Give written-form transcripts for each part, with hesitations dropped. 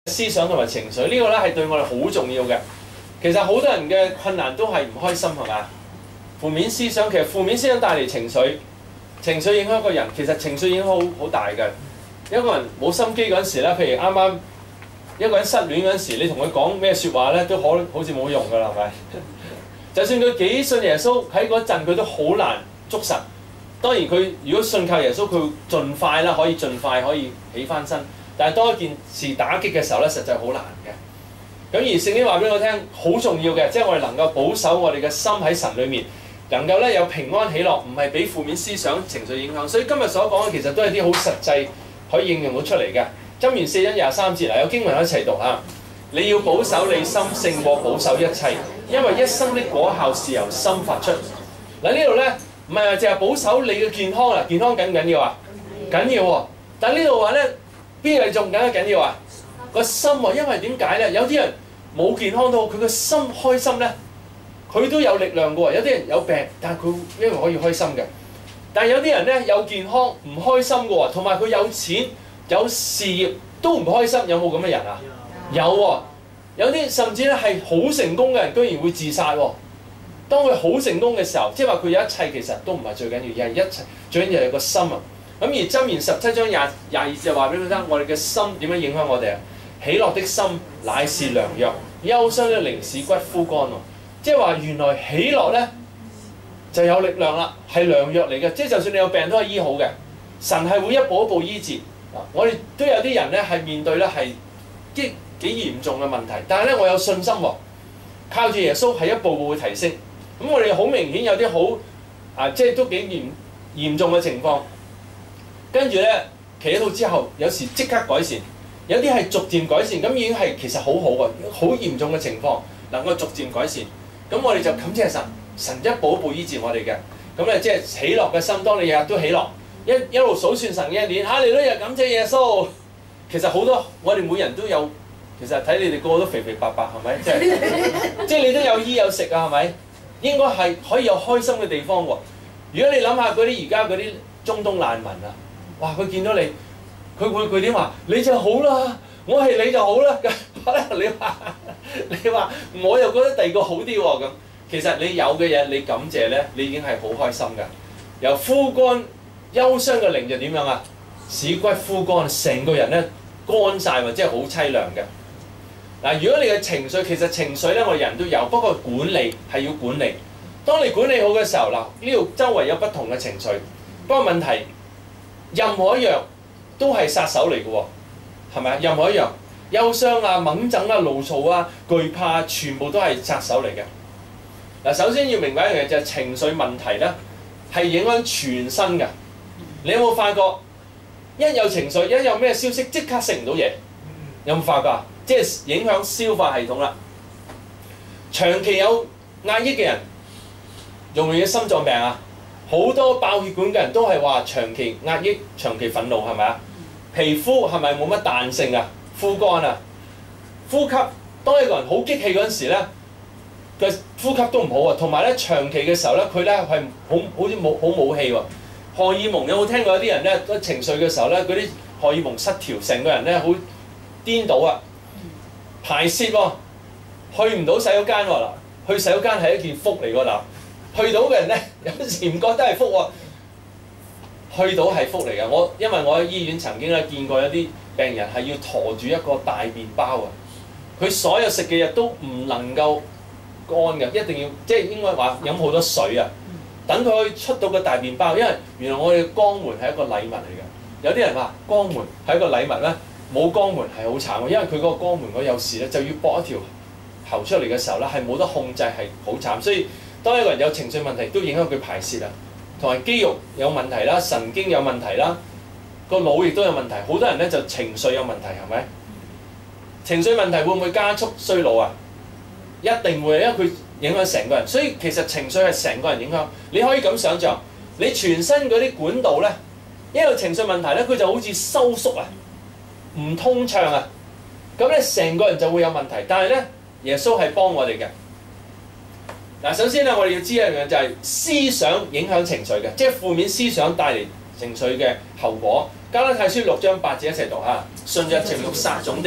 思想同埋情緒呢個咧係對我哋好重要嘅。其實好多人嘅困難都係唔開心係嘛？負面思想其實負面思想帶嚟情緒，情緒影響一個人，其實情緒影響好大嘅。一個人冇心機嗰陣時咧，譬如啱啱一個人失戀嗰陣時，你同佢講咩説話咧，都好似冇用㗎啦，係咪？就算佢幾信耶穌，喺嗰陣佢都好難捉實。當然佢如果信靠耶穌，佢盡快啦，可以盡快可以起翻身。但係當一件事打擊嘅時候咧，實在好難嘅。咁而聖經話俾我聽，好重要嘅，即係我哋能夠保守我哋嘅心喺神裏面，能夠咧有平安喜樂，唔係俾負面思想情緒影響。所以今日所講嘅其實都係啲好實際可以應用到出嚟嘅。箴言4章23節嗱，有經文一齊讀嚇。你要保守你心勝過保守一切，因為一生的果效是由心發出。嗱呢度咧唔係話淨係保守你嘅健康啊，健康緊唔緊要啊？緊要喎。但係呢度話咧，邊樣仲更加緊要啊？個心喎，因為點解咧？有啲人冇健康到，佢個心開心咧，佢都有力量嘅喎。有啲人有病，但係佢因為可以開心嘅。但係有啲人咧有健康唔開心嘅喎，同埋佢有錢有事業都唔開心。有冇咁嘅人啊？有喎。有啲甚至咧係好成功嘅人，居然會自殺喎。當佢好成功嘅時候，即係話佢有一切其實都唔係最緊要，而係一切最緊要係個心啊。咁而箴言17章22節就話俾佢聽，我哋嘅心點樣影響我哋啊？喜樂的心乃是良藥，憂傷的靈使骨枯乾喎。即係話原來喜樂咧就有力量啦，係良藥嚟嘅。即係就算你有病都係醫好嘅，神係會一步一步醫治。我哋都有啲人咧係面對咧係幾嚴重嘅問題，但係咧我有信心喎，靠住耶穌係一步步會提升。咁我哋好明顯有啲好即係都幾嚴重嘅情況，跟住咧祈禱之後，有時即刻改善，有啲係逐漸改善，咁已經係其實好好喎，好嚴重嘅情況能夠逐漸改善，咁我哋就感謝神，神一步一步醫治我哋嘅，咁咧即係喜樂嘅心，當你日日都喜樂，一路數算神嘅恩典，哈利路亞感謝耶穌。其實好多我哋每人都有，其實睇你哋個個都肥肥白白係咪？即係你都有衣有食啊係咪？應該係可以有開心嘅地方喎。如果你諗下嗰啲而家嗰啲中東難民啊，哇！佢見到你，佢點話？你就好啦，我係你就好啦。可能你話我又覺得第二個好啲喎咁。其實你有嘅嘢你感謝咧，你已經係好開心㗎。由枯乾憂傷嘅靈就點樣啊？使骨枯乾，成個人咧乾晒喎，即係好凄涼嘅。嗱，如果你嘅情緒，其實情緒咧，我哋人都有，不過管理係要管理。當你管理好嘅時候，嗱，呢度周圍有不同嘅情緒，不過問題任何一樣都係殺手嚟嘅喎，係咪啊？任何一樣憂傷啊、掹憎啊、怒躁啊、懼怕，全部都係殺手嚟嘅。嗱，首先要明白一樣嘢就係情緒問題咧，係影響全身嘅。你有冇發覺一有情緒，一有咩消息，即刻食唔到嘢？有冇發覺啊？即係影響消化系統啦。長期有壓抑嘅人，容唔容易心臟病啊？好多爆血管嘅人都係話長期壓抑、長期憤怒係咪啊？皮膚係咪冇乜彈性啊？枯乾啊？呼吸，當一個人好激氣嗰陣時咧，佢呼吸都唔好啊。同埋咧長期嘅時候咧，佢咧係好似冇氣喎。荷爾蒙有冇聽過有啲人咧情緒嘅時候咧，嗰啲荷爾蒙失調，成個人咧好顛倒啊！排泄喎，去唔到洗手間喎嗱，去洗手間係一件福嚟㗎嗱，去到嘅人咧有時唔覺得係福喎，去到係福嚟嘅。因為我喺醫院曾經咧見過有啲病人係要駝住一個大麵包啊，佢所有食嘅嘢都唔能夠乾嘅，一定要即係應該話飲好多水啊，等佢可以出到個大麵包。因為原來我哋嘅肛門係一個禮物嚟嘅，有啲人話肛門係一個禮物咧。冇肛門係好慘嘅，因為佢嗰個肛門如果有事咧，就要駁一條喉出嚟嘅時候咧，係冇得控制，係好慘。所以當一個人有情緒問題，都影響佢排泄啊，同埋肌肉有問題啦，神經有問題啦，個腦亦都有問題。好多人咧就情緒有問題，係咪？情緒問題會唔會加速衰老啊？一定會，因為佢影響成個人。所以其實情緒係成個人影響。你可以咁想像，你全身嗰啲管道咧，一有情緒問題咧，佢就好似收縮啊。唔通暢啊，咁咧成個人就會有問題。但係咧，耶穌係幫我哋嘅。嗱，首先咧，我哋要知一樣嘢就係思想影響情緒嘅，即係負面思想帶嚟情緒嘅後果。加拉太書6章8節一齊讀嚇，順着情慾撒種的，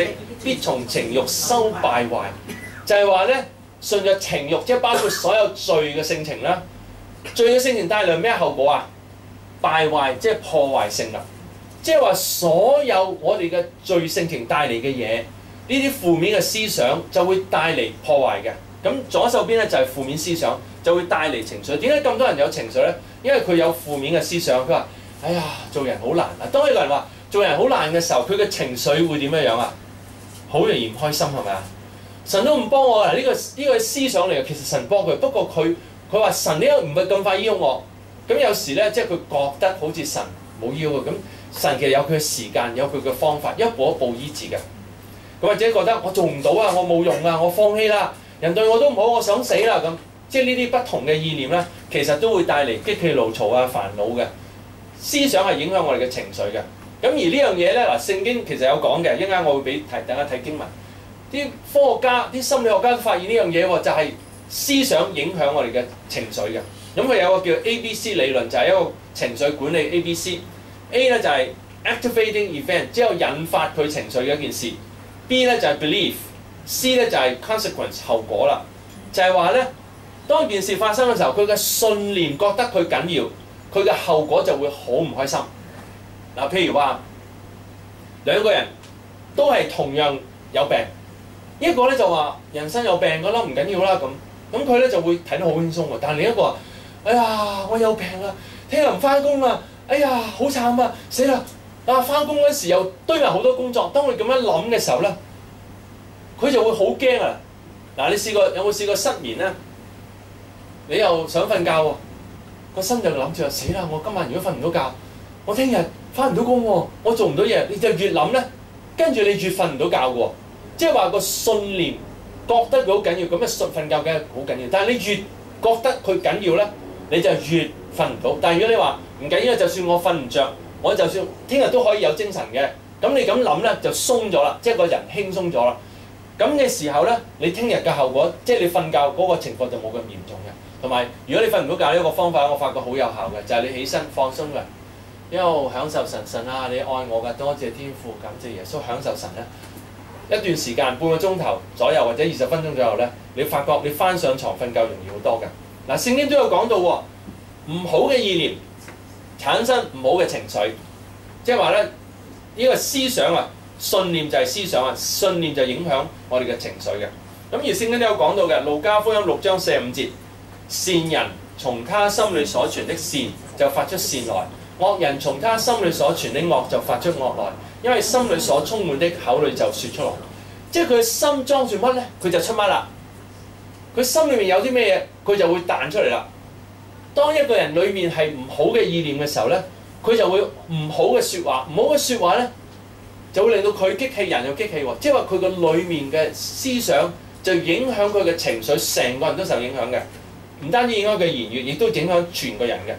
必從情慾收敗壞，就係話咧，順着情慾，即係包括所有罪嘅性情啦。罪嘅性情帶來咩後果啊？敗壞，即係破壞性啦。即係話所有我哋嘅罪性情帶嚟嘅嘢，呢啲負面嘅思想就會帶嚟破壞嘅。咁左手邊咧就係負面思想，就會帶嚟情緒。點解咁多人有情緒咧？因為佢有負面嘅思想。佢話：哎呀，做人好難啊！當一個人話做人好難嘅時候，佢嘅情緒會點樣啊？好容易唔開心係咪啊？神都唔幫我啊！呢個思想嚟嘅，其實神幫佢。不過佢話神呢個唔係咁快醫好我。咁有時咧，即係佢覺得好似神冇醫好佢。咁神其實有佢嘅時間，有佢嘅方法，一步一步醫治嘅。咁或者覺得我做唔到啊，我冇用啊，我放棄啦，人對我都唔好，我想死啦咁。即係呢啲不同嘅意念咧，其實都會帶嚟激氣、怒嘈啊、煩惱嘅思想，係影響我哋嘅情緒嘅。咁而呢樣嘢咧，嗱聖經其實有講嘅，一陣間我會俾大家睇經文。啲科學家、啲心理學家都發現呢樣嘢喎，就係思想影響我哋嘅情緒嘅。咁佢有個叫 ABC 理論，就係一個情緒管理 ABC。A 咧就係 activating event， 即係引發佢情緒嘅一件事。B 咧就係 belief，C 咧就係 consequence 後果啦。就係話咧，當件事發生嘅時候，佢嘅信念覺得佢緊要，佢嘅後果就會好唔開心。嗱，譬如話兩個人都係同樣有病，一個咧就話人生有病㗎啦，唔緊要啦咁佢咧就會睇得好輕鬆喎。但係另一個話：哎呀，我有病啦，聽日唔翻工啦，哎呀，好慘啊，死啦！啊，翻工嗰時又堆埋好多工作。當你咁樣諗嘅時候咧，佢就會好驚啊！嗱，你有冇試過失眠咧？你又想瞓覺喎，個心就諗住話：死啦！我今晚如果瞓唔到覺，我聽日翻唔到工喎，我做唔到嘢。你就越諗咧，跟住你越瞓唔到覺嘅喎。即係話個信念覺得佢好緊要，咁啊瞓覺梗係好緊要。但係你越覺得佢緊要咧，你就越瞓唔到。但係如果你話唔緊要，就算我瞓唔着，我就算聽日都可以有精神嘅。咁你咁諗咧就鬆咗啦，即係個人輕鬆咗啦。咁嘅時候咧，你聽日嘅後果，即係你瞓覺嗰個情況就冇咁嚴重嘅。同埋，如果你瞓唔到覺，呢一個方法我發覺好有效嘅，就係你起身放鬆嘅，一路享受神啊！你愛我㗎，多謝天父，感謝耶穌，享受神咧。一段時間半個鐘頭左右或者20分鐘左右咧，你發覺你翻上床瞓覺容易好多㗎。嗱，聖經都有講到喎，唔好嘅意念產生唔好嘅情緒，即係話咧呢個思想啊，信念就係思想啊，信念就影響我哋嘅情緒嘅。咁而聖經都有講到嘅，路加福音6章45節。善人從他心裏所存的善就發出善來，惡人從他心裏所存的惡就發出惡來，因為心裏所充滿的口裏就說出來。即係佢心裝住乜咧，佢就出乜啦。佢心裏面有啲咩嘢，佢就會彈出嚟啦。當一個人裏面係唔好嘅意念嘅時候咧，佢就會唔好嘅説話，唔好嘅説話咧就會令到佢激氣，人又激氣喎。即係話佢個裏面嘅思想就影響佢嘅情緒，成個人都受影響嘅。唔單止影響佢言語，亦都影響全個人嘅。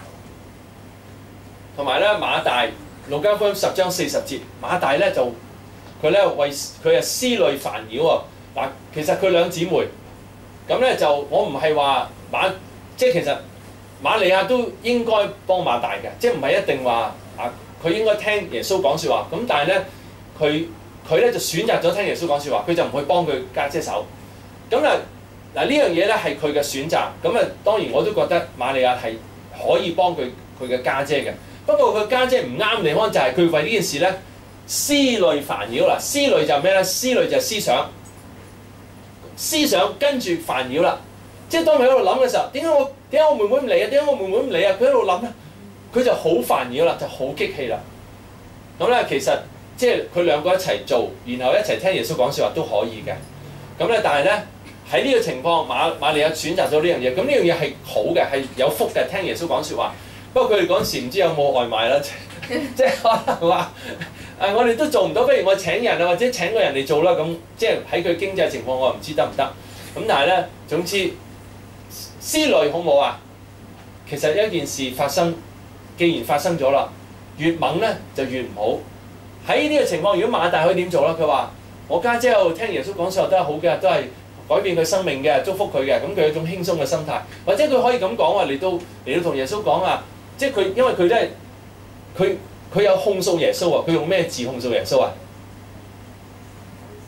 同埋咧，馬大路加福音10章40節，馬大咧就佢咧為佢係思慮煩擾喎。嗱，其實佢兩姊妹，咁咧就我唔係話即係其實瑪利亞都應該幫馬大嘅，即係唔係一定話佢應該聽耶穌講説話。咁但係咧佢咧就選擇咗聽耶穌講説話，佢就唔去幫佢家姐手。咁啊〜嗱，呢樣嘢咧係佢嘅選擇，咁啊當然我都覺得瑪利亞係可以幫佢嘅家姐嘅。不過佢家姐唔啱地方就係佢為呢件事咧思慮煩擾啦。思慮就係咩咧？思慮就係思想，思想跟住煩擾啦。即係當佢喺度諗嘅時候，點解我妹妹唔嚟啊？點解我妹妹唔嚟啊？佢喺度諗咧，佢就好煩擾啦，就好激氣啦。咁咧其實即係佢兩個一齊做，然後一齊聽耶穌講説話都可以嘅。咁咧但係咧。喺呢個情況，瑪利亞選擇咗呢樣嘢，咁呢樣嘢係好嘅，係有福嘅。聽耶穌講説話，不過佢哋嗰陣時唔知有冇外賣啦，即係可能話我哋都做唔到，不如我請人啊，或者請個人嚟做啦。咁即係喺佢經濟情況，我唔知得唔得。咁但係咧，總之思慮好唔好啊？其實一件事發生，既然發生咗啦，越猛咧就越唔好。喺呢個情況，如果馬大可以點做咧？佢話：我家姐喺度聽耶穌講説話都係好嘅，都係。改變佢生命嘅，祝福佢嘅，咁佢有一種輕鬆嘅心態，或者佢可以咁講話嚟到同耶穌講啊，即係佢因為佢都係佢有控訴耶穌啊，佢用咩字控訴耶穌啊？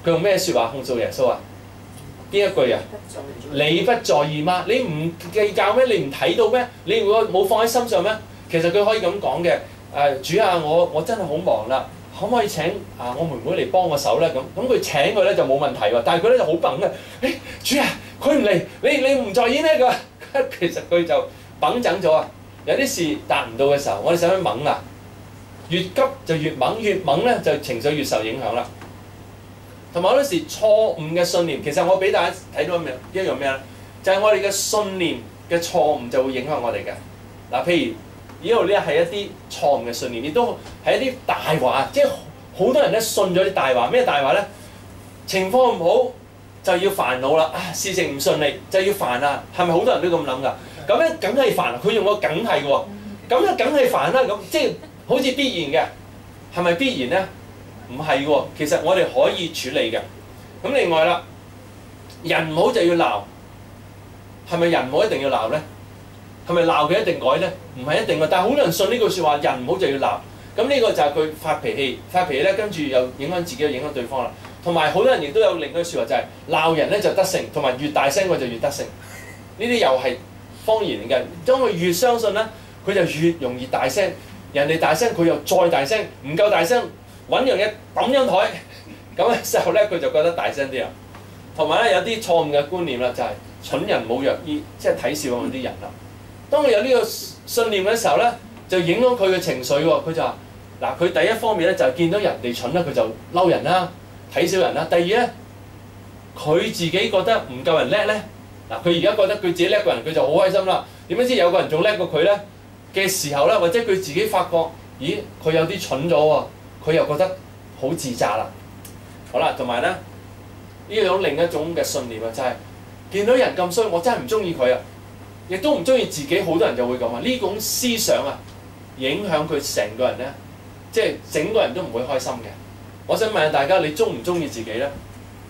佢用咩説話控訴耶穌啊？邊一句啊？你不在意嗎？你唔計較咩？你唔睇到咩？你冇放喺心上咩？其實佢可以咁講嘅。主啊，我真係好忙啦，可唔可以請我妹妹嚟幫我手咧？咁佢請佢咧就冇問題喎。但係佢咧就好笨嘅。主啊，佢唔嚟，你唔在意呢個？其實佢就掹整咗啊！有啲事達唔到嘅時候，我哋使唔使掹啊？越急就越掹，越掹咧就情緒越受影響啦。同埋好多時錯誤嘅信念，其實我俾大家睇到一樣咩咧？就係我哋嘅信念嘅錯誤就會影響我哋嘅。嗱，譬如呢度咧係一啲錯誤嘅信念，亦都係一啲大話，即係好多人咧信咗啲大話。咩大話咧？情況唔好就要煩惱啦，事情唔順利就要煩啦。係咪好多人都咁諗㗎？咁咧梗係煩，佢用個梗係喎，咁咧梗係煩啦。咁即係好似必然嘅，係咪必然咧？唔係喎，其實我哋可以處理嘅。咁另外啦，人唔好就要鬧，係咪人唔好一定要鬧咧？係咪鬧佢一定改咧？唔係一定嘅，但係好多人信呢句説話，人唔好就要鬧。咁呢個就係佢發脾氣，發脾氣咧，跟住又影響自己，又影響對方啦。同埋好多人亦都有另一句説話，就係鬧人咧就得勝，同埋越大聲佢就越得勝。呢啲又係謊言嚟嘅。當佢越相信咧，佢就越容易大聲。人哋大聲，佢又再大聲，唔夠大聲。揾樣嘢揼張台，咁嘅時候咧，佢就覺得大聲啲啦。同埋咧，有啲錯誤嘅觀念啦，就係蠢人冇藥醫，即係睇笑嗰啲人啦。當佢有呢個信念嘅時候咧，就影響佢嘅情緒喎。佢就話：嗱，佢第一方面咧就係見到人哋蠢啦，佢就嬲人啦，睇小人啦。第二咧，佢自己覺得唔夠人叻咧，嗱，佢而家覺得佢自己叻過人，佢就好開心啦。點樣知有個人仲叻過佢咧嘅時候咧，或者佢自己發覺，咦，佢有啲蠢咗喎。佢又覺得好自責啦。好啦，同埋咧呢種另一種嘅信念啊，就係見到人咁衰，我真係唔中意佢啊，亦都唔中意自己。好多人就會咁啊，呢種思想啊，影響佢成個人咧，即係整個人都唔會開心嘅。我想問下大家，你中唔中意自己咧？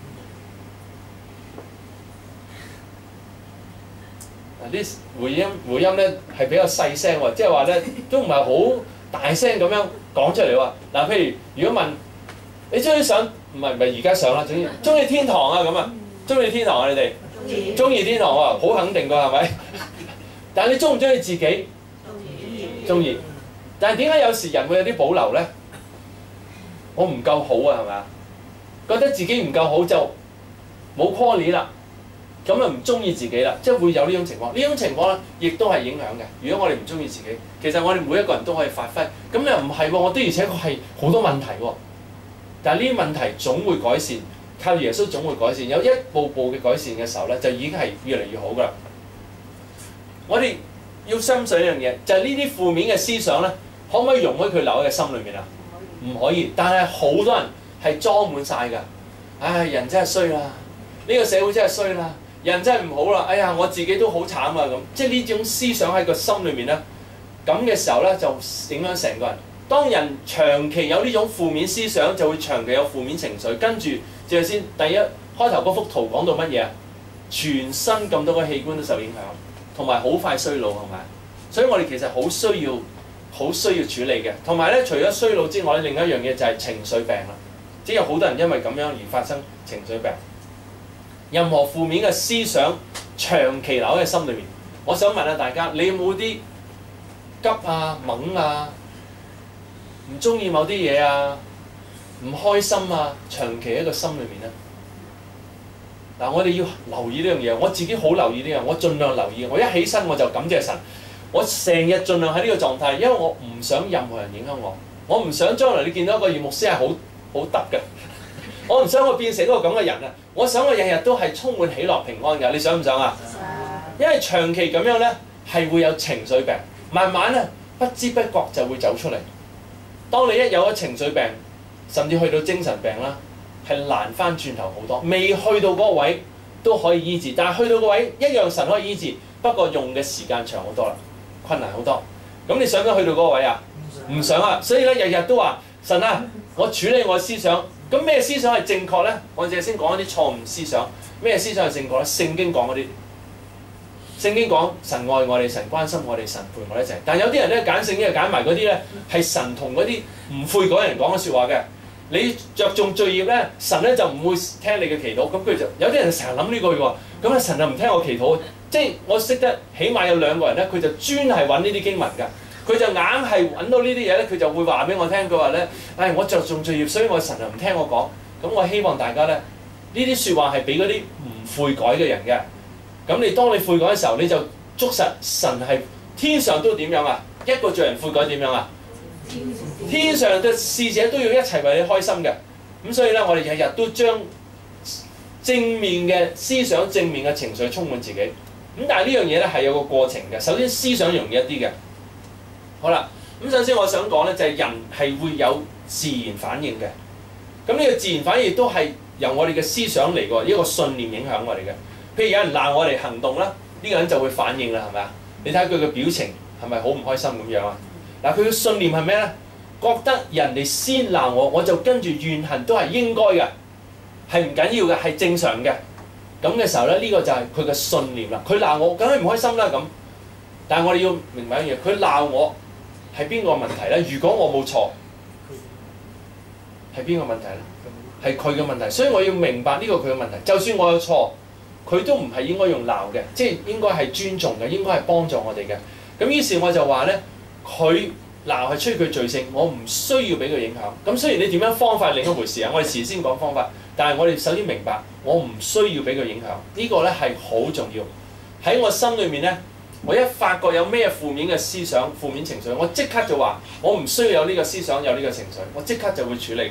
嗱，啲回音咧係比較細聲喎，即係話咧都唔係好大聲咁樣講出嚟喎。嗱，譬如如果問你中意上，唔係而家上啦，總之中意天堂啊咁啊，中意天堂啊你哋？中意天堂喎，好肯定㗎係咪？但係你中唔中意自己？中意。但係點解有時人會有啲保留咧？我唔夠好啊係咪啊？覺得自己唔夠好就冇 quality 啦，咁啊唔中意自己啦，即係會有呢種情況。呢種情況咧，亦都係影響嘅。如果我哋唔中意自己，其實我哋每一個人都可以發揮。咁又唔係喎，我的而且確係好多問題喎。但係呢啲問題總會改善，靠耶穌總會改善。有一步步嘅改善嘅時候咧，就已經係越嚟越好㗎啦。我哋要深信一樣嘢，就係呢啲負面嘅思想咧，可唔可以容許佢留喺個心裏面啊？唔可以。但係好多人係裝滿晒㗎。唉，人真係衰啦，呢個社會真係衰啦，人真係唔好啦。哎呀，我自己都好慘啊咁。即係呢種思想喺個心裏面咧，咁嘅時候咧就影響成個人。當人長期有呢種負面思想，就會長期有負面情緒。跟住就係先第一開頭嗰幅圖講到乜嘢啊？全身咁多個器官都受影響，同埋好快衰老係咪？所以我哋其實好需要處理嘅。同埋咧，除咗衰老之外，另一樣嘢就係情緒病啦。即係有好多人因為咁樣而發生情緒病。任何負面嘅思想長期留喺心裏面，我想問下大家，你有冇啲急啊、猛啊、唔中意某啲嘢啊、唔開心啊，長期喺個心裏面咧？嗱，我哋要留意呢樣嘢，我自己好留意呢樣，我盡量留意。我一起身我就感謝神，我成日盡量喺呢個狀態，因為我唔想任何人影響我，我唔想將來你見到一個葉牧師係好得嘅，我唔想我變成一個咁嘅人啊！我想我日日都係充滿喜樂平安㗎，你想唔想啊？因為長期咁樣咧係會有情緒病，慢慢咧不知不覺就會走出嚟。當你一有咗情緒病，甚至去到精神病啦，係難翻轉頭好多。未去到嗰個位都可以醫治，但係去到個位一樣神可以醫治，不過用嘅時間長好多啦，困難好多。咁你想唔想去到嗰個位啊？唔想啊！所以咧日日都話神啊，我處理我嘅思想。咁咩思想係正確咧？我哋先講一啲錯誤思想。咩思想係正確咧？聖經講嗰啲，聖經講神愛我哋，神關心我哋，神陪我哋一齊。但係有啲人咧揀聖經就揀埋嗰啲咧係神同嗰啲唔悔改人講嘅説話嘅。 你着重罪孽咧，神咧就唔會聽你嘅祈禱。咁佢就有啲人成日諗呢句喎，咁啊神就唔聽我祈禱。即係我識得起碼有2個人咧，佢就專係揾呢啲經文㗎。佢就硬係揾到呢啲嘢咧，佢就會話俾我聽。佢話咧，我着重罪孽，所以我神就唔聽我講。咁我希望大家咧，呢啲説話係俾嗰啲唔悔改嘅人嘅。咁當你悔改嘅時候，你就捉實神係天上都點樣啊？一個罪人悔改點樣啊？天上嘅使者都要一齊為你開心嘅。咁所以咧，我哋日日都將正面嘅思想、正面嘅情緒充滿自己。咁但係呢樣嘢咧係有個過程嘅。首先思想容易一啲嘅。好啦，咁首先我想講咧就係人係會有自然反應嘅。咁呢個自然反應亦都係由我哋嘅思想嚟嘅，一個信念影響我哋嘅。譬如有人鬧我哋行動啦，呢個人就會反應啦，係咪啊？你睇下佢嘅表情係咪好唔開心咁樣啊？嗱，佢嘅信念係咩咧？覺得人哋先鬧我，我就跟住怨恨都係應該嘅，係唔緊要嘅，係正常嘅。咁嘅時候咧，呢個就係佢嘅信念啦。佢鬧我，梗係唔開心啦咁。但係我哋要明白一樣嘢，佢鬧我係邊個問題咧？如果我冇錯，係邊個問題咧？係佢嘅問題。所以我要明白呢個佢嘅問題。就算我有錯，佢都唔係應該用鬧嘅，即係應該係尊重嘅，應該係幫助我哋嘅。咁於是我就話咧，佢鬧係出於佢罪性，我唔需要俾佢影響。咁雖然你點樣方法係另一回事啊，我哋遲先講方法。但係我哋首先明白，我唔需要俾佢影響。呢個咧係好重要。喺我心裏面咧，我一發覺有咩負面嘅思想、負面情緒，我即刻就話我唔需要有呢個思想、有呢個情緒，我即刻就會處理嘅。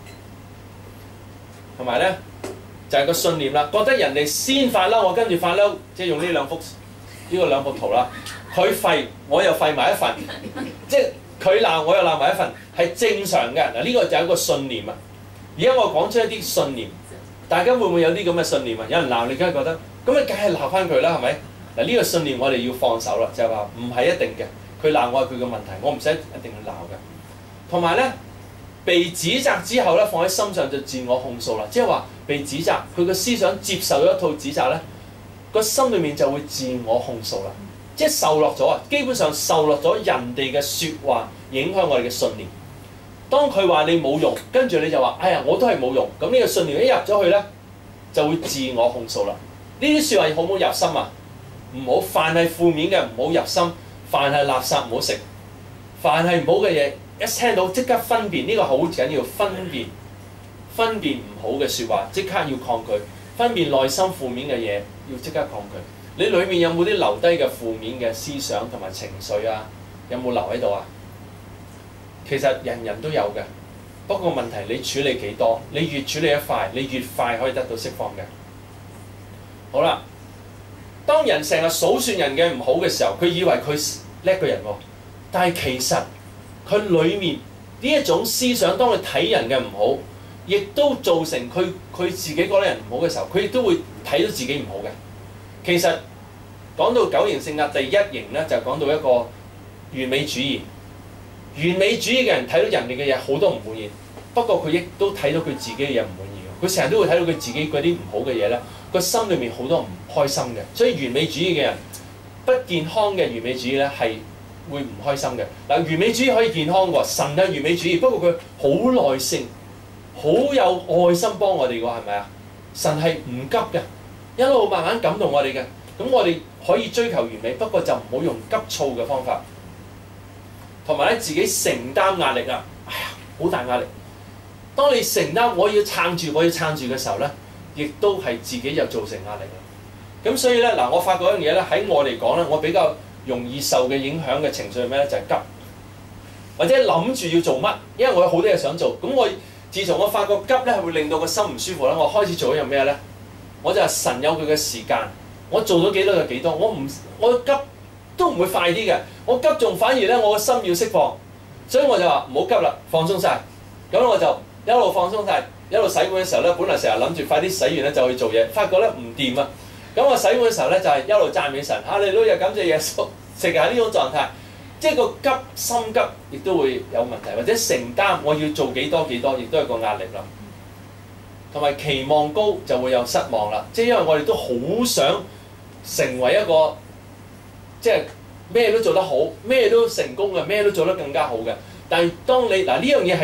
同埋咧就係個信念啦，覺得人哋先發嬲，我跟住發嬲，即係用呢兩幅圖啦。佢廢，我又廢埋一份，即係佢鬧，我又鬧埋一份，係正常嘅。嗱，呢個就係一個信念啊。而家我講出一啲信念，大家會唔會有啲咁嘅信念啊？有人鬧你，梗係覺得咁你梗係鬧翻佢啦，係咪？嗱，呢個信念我哋要放手啦，就係話唔係一定嘅。佢鬧我係佢嘅問題，我唔使一定去鬧嘅。同埋咧，被指責之後咧，放喺心上就自我控訴啦，即係話被指責，佢個思想接受咗一套指責咧，個心裏面就會自我控訴啦，即係受落咗啊！基本上受落咗人哋嘅説話影響我哋嘅信念。當佢話你冇用，跟住你就話：哎呀，我都係冇用。咁呢個信念一入咗去咧，就會自我控訴啦。呢啲説話好唔好入心啊？唔好，凡係負面嘅唔好入心，凡係垃圾唔好食，凡係唔好嘅嘢一聽到即刻分辨，呢個好緊要，分辨唔好嘅説話，即刻要抗拒，分辨內心負面嘅嘢要即刻抗拒。你裏面有冇啲留低嘅負面嘅思想同埋情緒啊？有冇留喺度啊？其實人人都有嘅，不過問題你處理幾多？你越處理得快，你越快可以得到釋放嘅。好啦，當人成日數算人嘅唔好嘅時候，佢以為佢叻個人喎，但係其實佢裡面呢一種思想，當佢睇人嘅唔好，亦都造成佢自己覺得人唔好嘅時候，佢亦都會睇到自己唔好嘅。其實講到9型性格第一型咧，就講到一個完美主義。完美主義嘅人睇到人哋嘅嘢好多唔滿意，不過佢亦都睇到佢自己嘅嘢唔滿意。佢成日都會睇到佢自己嗰啲唔好嘅嘢咧，個心裏面好多唔開心嘅。所以完美主義嘅人，不健康嘅完美主義咧係會唔開心嘅。嗱，完美主義可以健康喎，神嘅完美主義，不過佢好耐性，好有愛心幫我哋喎，係咪啊？神係唔急嘅，一路慢慢感動我哋嘅。咁我哋可以追求完美，不過就唔好用急躁嘅方法。同埋咧，自己承擔壓力啊！哎呀，好大壓力。當你承擔我要撐住嘅時候咧，亦都係自己又造成壓力啦。咁所以咧，嗱，我發覺一樣嘢咧，喺我嚟講咧，我比較容易受嘅影響嘅情緒係咩咧？就係急，或者諗住要做乜，因為我有好多嘢想做。咁我自從我發覺急咧係會令到個心唔舒服咧，我開始做一樣咩咧？我就係神有佢嘅時間，我做咗幾多就幾多，我急都唔會快啲嘅。我急仲反而咧，我個心要釋放，所以我就話唔好急啦，放鬆晒。咁我就一路放鬆晒，一路洗碗嘅時候咧，本來成日諗住快啲洗完咧就去做嘢，發覺咧唔掂啊！咁我洗碗嘅時候咧就係一路讚美神，哈利路亞，感謝耶穌，成日係呢種狀態，即係個急心急，亦都會有問題，或者承擔我要做幾多，亦都係個壓力啦。同埋期望高就會有失望啦，即係因為我哋都好想成為一個即係咩都做得好，咩都成功嘅，咩都做得更加好嘅。但係當你嗱呢樣嘢係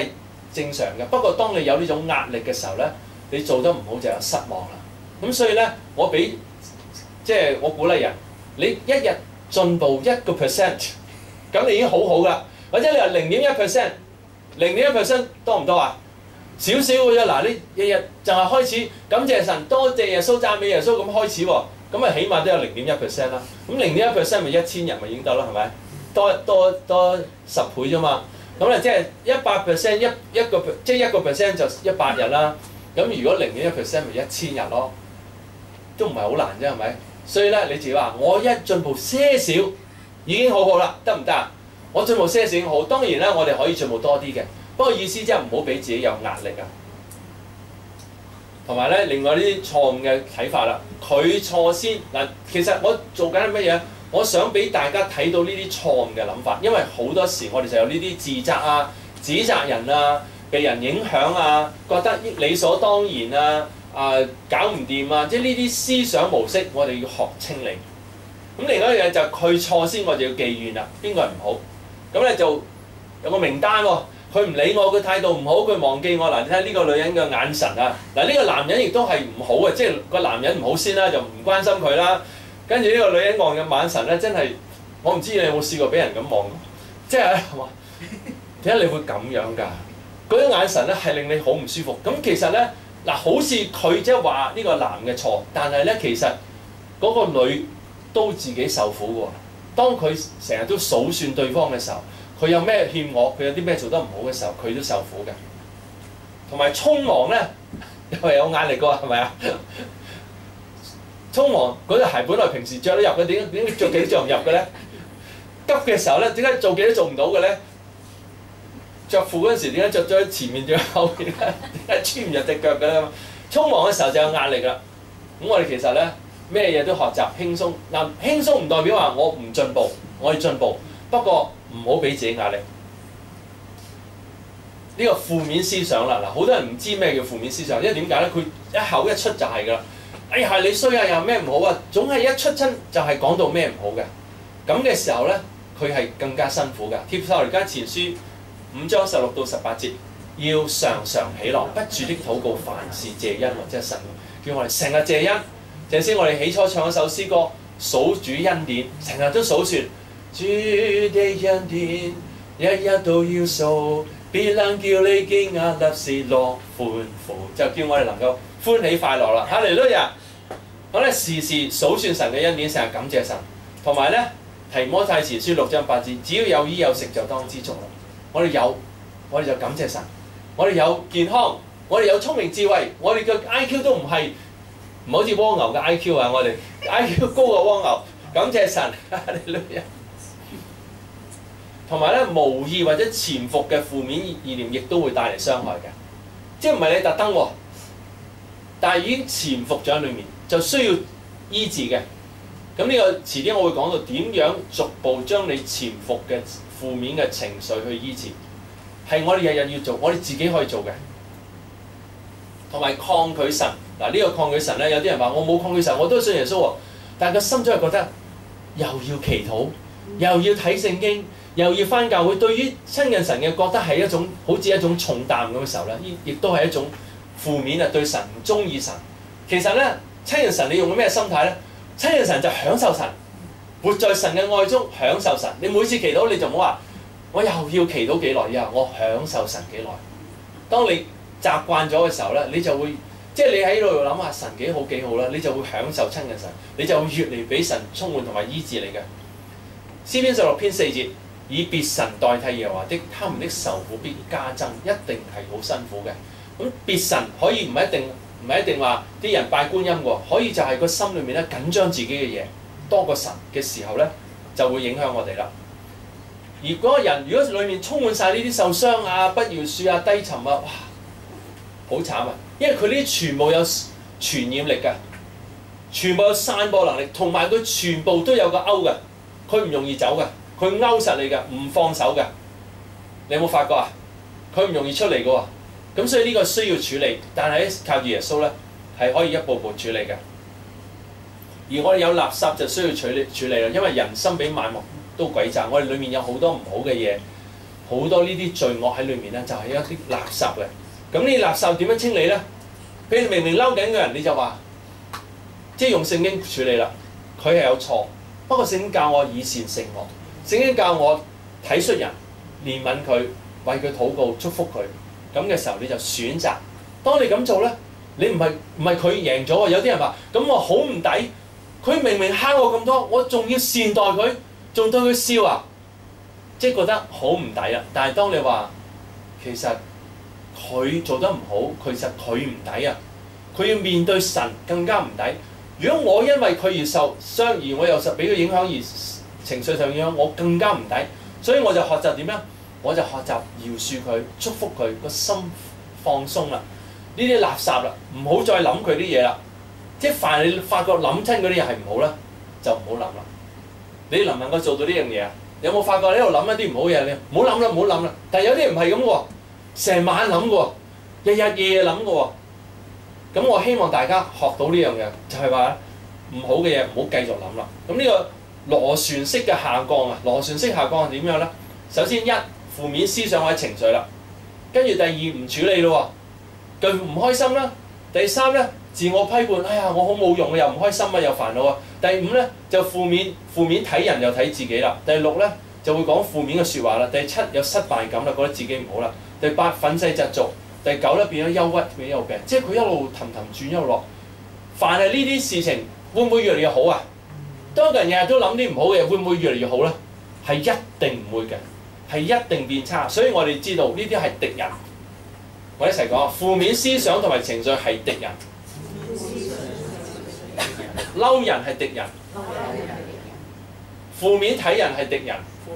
正常嘅。不過當你有呢種壓力嘅時候咧，你做得唔好就有失望啦。咁所以咧，即係我鼓勵人，你一日進步1%，咁你已經好好噶。或者你話0.1%，0.1% 多唔多啊？少少嘅啫。嗱，你日日就係開始感謝神，多謝耶穌，讚美耶穌咁開始喎，咁啊起碼都有0.1%啦。咁0.1%咪1000人咪已經得啦，係咪？多10倍啫嘛。咁咧即係100%即係1%就100日啦。咁如果0.1% 咪1000日咯，都唔係好難啫，係咪？所以咧你自己話我一進步些少已經好好啦，得唔得啊？我進步些少已經好，當然咧我哋可以進步多啲嘅。不過意思即係唔好俾自己有壓力啊。同埋咧，另外呢啲錯誤嘅睇法啦，佢錯先嗱。其實我做緊係乜嘢？我想俾大家睇到呢啲錯誤嘅諗法，因為好多時我哋就有呢啲自責啊、指責人啊、被人影響啊、覺得理所當然啊、搞唔掂啊，即係呢啲思想模式，我哋要學清理。咁另外一樣嘢就係佢錯先，我就要記怨啦。邊個係唔好？咁咧就有個名單喎。佢唔理我，佢態度唔好，佢忘記我。嗱，你睇呢個女人嘅眼神啊！嗱，呢個男人亦都係唔好嘅，即係個男人唔好先啦，就唔關心佢啦。跟住呢個女人望嘅眼神咧，真係我唔知你有冇試過俾人咁望，即係話點解你會咁樣㗎？嗰種眼神咧係令你好唔舒服。咁其實咧嗱，好似佢即係話呢個男嘅錯，但係咧其實嗰個女都自己受苦嘅喎。當佢成日都數算對方嘅時候，佢有咩欠我，佢有啲咩做得唔好嘅時候，佢都受苦嘅。同埋匆忙咧，又係有壓力嘅喎，係咪啊？匆忙嗰對鞋本來平時着得入嘅，點解着幾都着唔入嘅咧？急嘅時候咧，點解做幾都做唔到嘅咧？着褲嗰陣時點解着咗喺前面仲有後邊咧？點解穿唔入隻腳嘅咧？匆忙嘅時候就有壓力啦。咁我哋其實咧咩嘢都學習輕鬆。嗱，輕鬆唔代表話我唔進步，我要進步。不過唔好俾自己壓力。呢個負面思想啦，嗱，好多人唔知咩叫負面思想，因為點解咧？佢一口一出就係㗎啦。哎呀，你衰啊，又咩唔好啊？總係一出親就係講到咩唔好嘅。咁嘅時候咧，佢係更加辛苦㗎。帖撒羅尼迦前書5章16到18節，要常常喜樂，不住的禱告，凡事謝恩，或者神叫我哋成日謝恩。正先我哋起初唱一首詩歌，數主恩典，成日都數算主的恩典，日日都要數，別能叫你驚訝，立時樂歡呼，就叫我哋能夠歡喜快樂啦！哈利路亞！我哋時時數算神嘅恩典，成日感謝神，同埋咧提摩太前書6章8節，只要有衣有食就當知足啦。我哋有，我哋就感謝神；我哋有健康，我哋有聰明智慧，我哋嘅 IQ 都唔好似蝸牛嘅 IQ 啊！我哋 IQ 高過蝸牛，感謝神！哈利路亞！同埋咧無意或者潛伏嘅負面意念，亦都會帶嚟傷害嘅，即係唔係你特登喎，但係已經潛伏咗喺裏面，就需要醫治嘅。咁呢個遲啲我會講到點樣逐步將你潛伏嘅負面嘅情緒去醫治，係我哋日日要做，我哋自己可以做嘅。同埋抗拒神，嗱，呢個抗拒神咧，有啲人話我冇抗拒神，我都信耶穌喎，但係個心中係覺得又要祈禱，又要睇聖經，又要返教會，對於親近神嘅覺得係一種好似一種重擔咁嘅時候咧，亦都係一種負面啊，對神唔中意神。其實咧親近神你用咩心態咧？親近神就享受神，活在神嘅愛中享受神。你每次祈禱你就唔好話我又要祈禱幾耐啊，我享受神幾耐。當你習慣咗嘅時候咧，你就會即係你喺度諗下神幾好啦，你就會享受親近神，你就會越嚟俾神充滿同埋醫治你嘅。詩篇16篇4節，以別神代替耶和華的，他們的愁苦必加增，一定係好辛苦嘅。咁別神可以唔係一定話啲人拜觀音喎，可以就係個心裏面咧緊張自己嘅嘢多過神嘅時候咧，就會影響我哋啦。而嗰個人如果裏面充滿晒呢啲受傷啊、不饒恕啊、低沉啊，哇，好慘啊！因為佢呢啲全部有傳染力㗎，全部有散播能力，同埋佢全部都有個勾嘅，佢唔容易走㗎，佢勾實你㗎，唔放手㗎。你有冇發覺啊？佢唔容易出嚟㗎喎。咁所以呢個需要處理，但係靠住耶穌咧係可以一步步處理嘅。而我哋有垃圾就需要處理啦，因為人心比萬物都詭詐，我哋裡面有好多唔好嘅嘢， 好多呢啲罪惡喺裏面咧，就係一啲垃圾嘅。咁呢啲垃圾點樣清理咧？譬如明明嬲緊嘅人，你就話，即係用聖經處理啦。佢係有錯，不過聖經教我以善勝惡。聖經教我體恤人、憐憫佢、為佢禱告、祝福佢。咁嘅時候你就選擇。當你咁做咧，你唔係佢贏咗喎。有啲人話：咁我好唔抵，佢明明蝦我咁多，我仲要善待佢，仲對佢笑啊！即係覺得好唔抵啊！但係當你話其實佢做得唔好，其實佢唔抵啊！佢要面對神更加唔抵。如果我因為佢而受傷，而我又受俾佢影響而情緒上影響，我更加唔抵。所以我就學習點樣？我就學習饒恕佢、祝福佢，個心放鬆啦。呢啲垃圾啦，唔好再諗佢啲嘢啦。即係凡你發覺諗親嗰啲嘢係唔好啦，就唔好諗啦。你能唔能夠做到呢樣嘢啊？有冇發覺你喺度諗一啲唔好嘢？你唔好諗啦，唔好諗啦。但係有啲人唔係咁喎，成晚諗嘅喎，日日夜夜諗嘅喎。咁我希望大家學到呢樣嘢，就係話唔好嘅嘢唔好繼續諗啦。咁呢個螺旋式嘅下降啊，螺旋式下降係點樣咧？首先一負面思想或者情緒啦，跟住第二唔處理咯喎，佢唔開心啦。第三咧自我批判，哎呀我好冇用啊，又唔開心啊，又煩惱啊。第五咧就負面睇人又睇自己啦。第六咧就會講負面嘅説話啦。第七有失敗感啦，覺得自己唔好啦。第八憤世嫉俗。第九咧變咗憂鬱，變咗有病，即係佢一路氹轉一路落。凡係呢啲事情，會唔會越嚟越好啊？當個人日日都諗啲唔好嘅嘢，會唔會越嚟越好咧？係一定唔會嘅，係一定變差。所以我哋知道呢啲係敵人。我哋一齊講啊，負面思想同埋情緒係敵人，嬲人係敵人，負面睇人係敵人，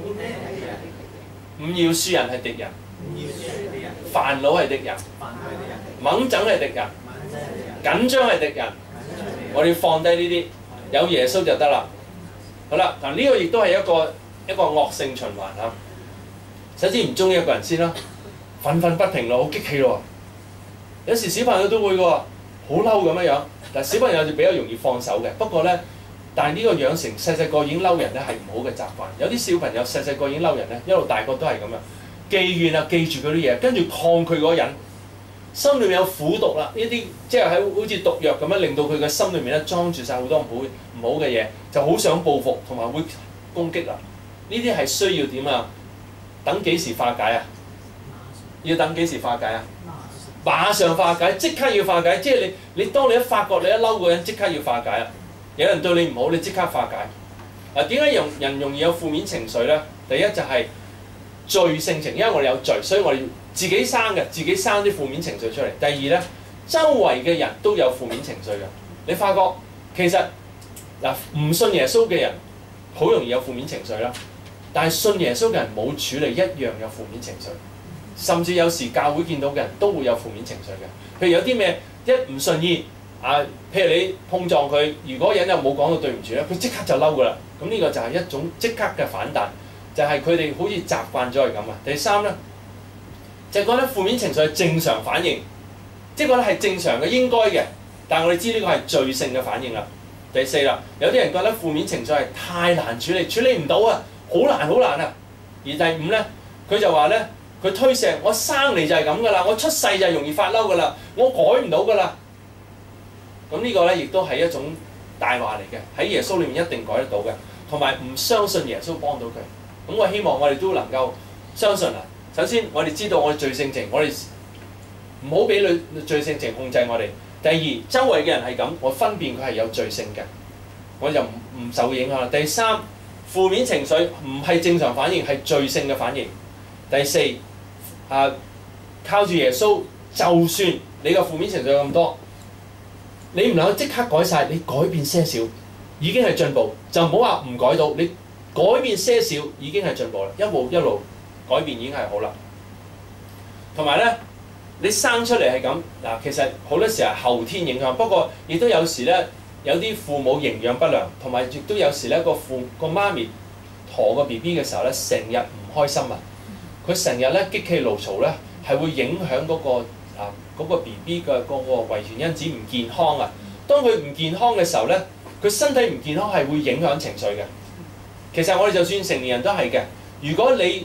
唔饒恕人係敵人。煩惱係敵人，猛整係敵人，緊張係敵人。我哋要放低呢啲，有耶穌就得啦。好啦，嗱呢個亦都係一個惡性循環啊。首先唔中意一個人先啦，憤憤不平咯，好激氣咯。有時小朋友都會嘅喎，好嬲咁樣。但小朋友就比較容易放手嘅。不過咧，但係呢個養成細個已經嬲人咧係唔好嘅習慣。有啲小朋友細個已經嬲人咧，一路大個都係咁樣。記怨啊，記住嗰啲嘢，跟住抗拒嗰個人，心裏面有苦毒啦。呢啲即係喺好似毒藥咁樣，令到佢嘅心裏面咧裝住晒好多唔好嘅嘢，就好想報復同埋會攻擊啦。呢啲係需要點啊？等幾時化解啊？要等幾時化解啊？馬上化解，即刻要化解。即係你當你一發覺你一嬲個人，即刻要化解啊！有人對你唔好，你即刻化解。嗱，點解人容易有負面情緒咧？第一就係罪性情，因為我哋有罪，所以我哋自己生啲負面情緒出嚟。第二咧，周圍嘅人都有負面情緒嘅。你發覺其實嗱，唔信耶穌嘅人好容易有負面情緒啦，但係信耶穌嘅人冇處理一樣有負面情緒，甚至有時教會見到嘅人都會有負面情緒嘅。譬如有啲咩一唔順意啊，譬如你碰撞佢，如果人又冇講到對唔住咧，佢即刻就嬲噶啦。咁呢個就係一種即刻嘅反彈。就係佢哋好似習慣咗係咁啊。第三咧，就係覺得負面情緒係正常反應，即係覺得係正常嘅、應該嘅。但係我哋知呢個係罪性嘅反應啦。第四啦，有啲人覺得負面情緒係太難處理唔到啊，好難啊。而第五咧，佢就話咧，佢推卸，我生嚟就係咁噶啦，我出世就係容易發嬲噶啦，我改唔到噶啦。咁呢個咧亦都係一種大話嚟嘅，喺耶穌裏面一定改得到嘅，同埋唔相信耶穌幫到佢。咁我希望我哋都能夠相信啊！首先我哋知道我哋罪性情，我哋唔好俾罪性情控制我哋。第二，周圍嘅人係咁，我分辨佢係有罪性嘅，我就唔受影響啦。第三，負面情緒唔係正常反應，係罪性嘅反應。第四，靠住耶穌，就算你個負面情緒有咁多，你唔能夠即刻改晒，你改變些少已經係進步，就唔好話唔改到你。改變些少已經係進步啦，一路改變已經係好啦。同埋咧，你生出嚟係咁嗱，其實好多時係後天影響，不過亦都有時咧，有啲父母營養不良，同埋亦都有時咧個媽咪陀個 BB 嘅時候咧，成日唔開心啊，佢成日咧激氣怒嘈咧，係會影響嗰個 BB 嘅嗰個遺傳因子唔健康啊。當佢唔健康嘅時候咧，佢身體唔健康係會影響情緒嘅。其實我哋就算成年人都係嘅，如果你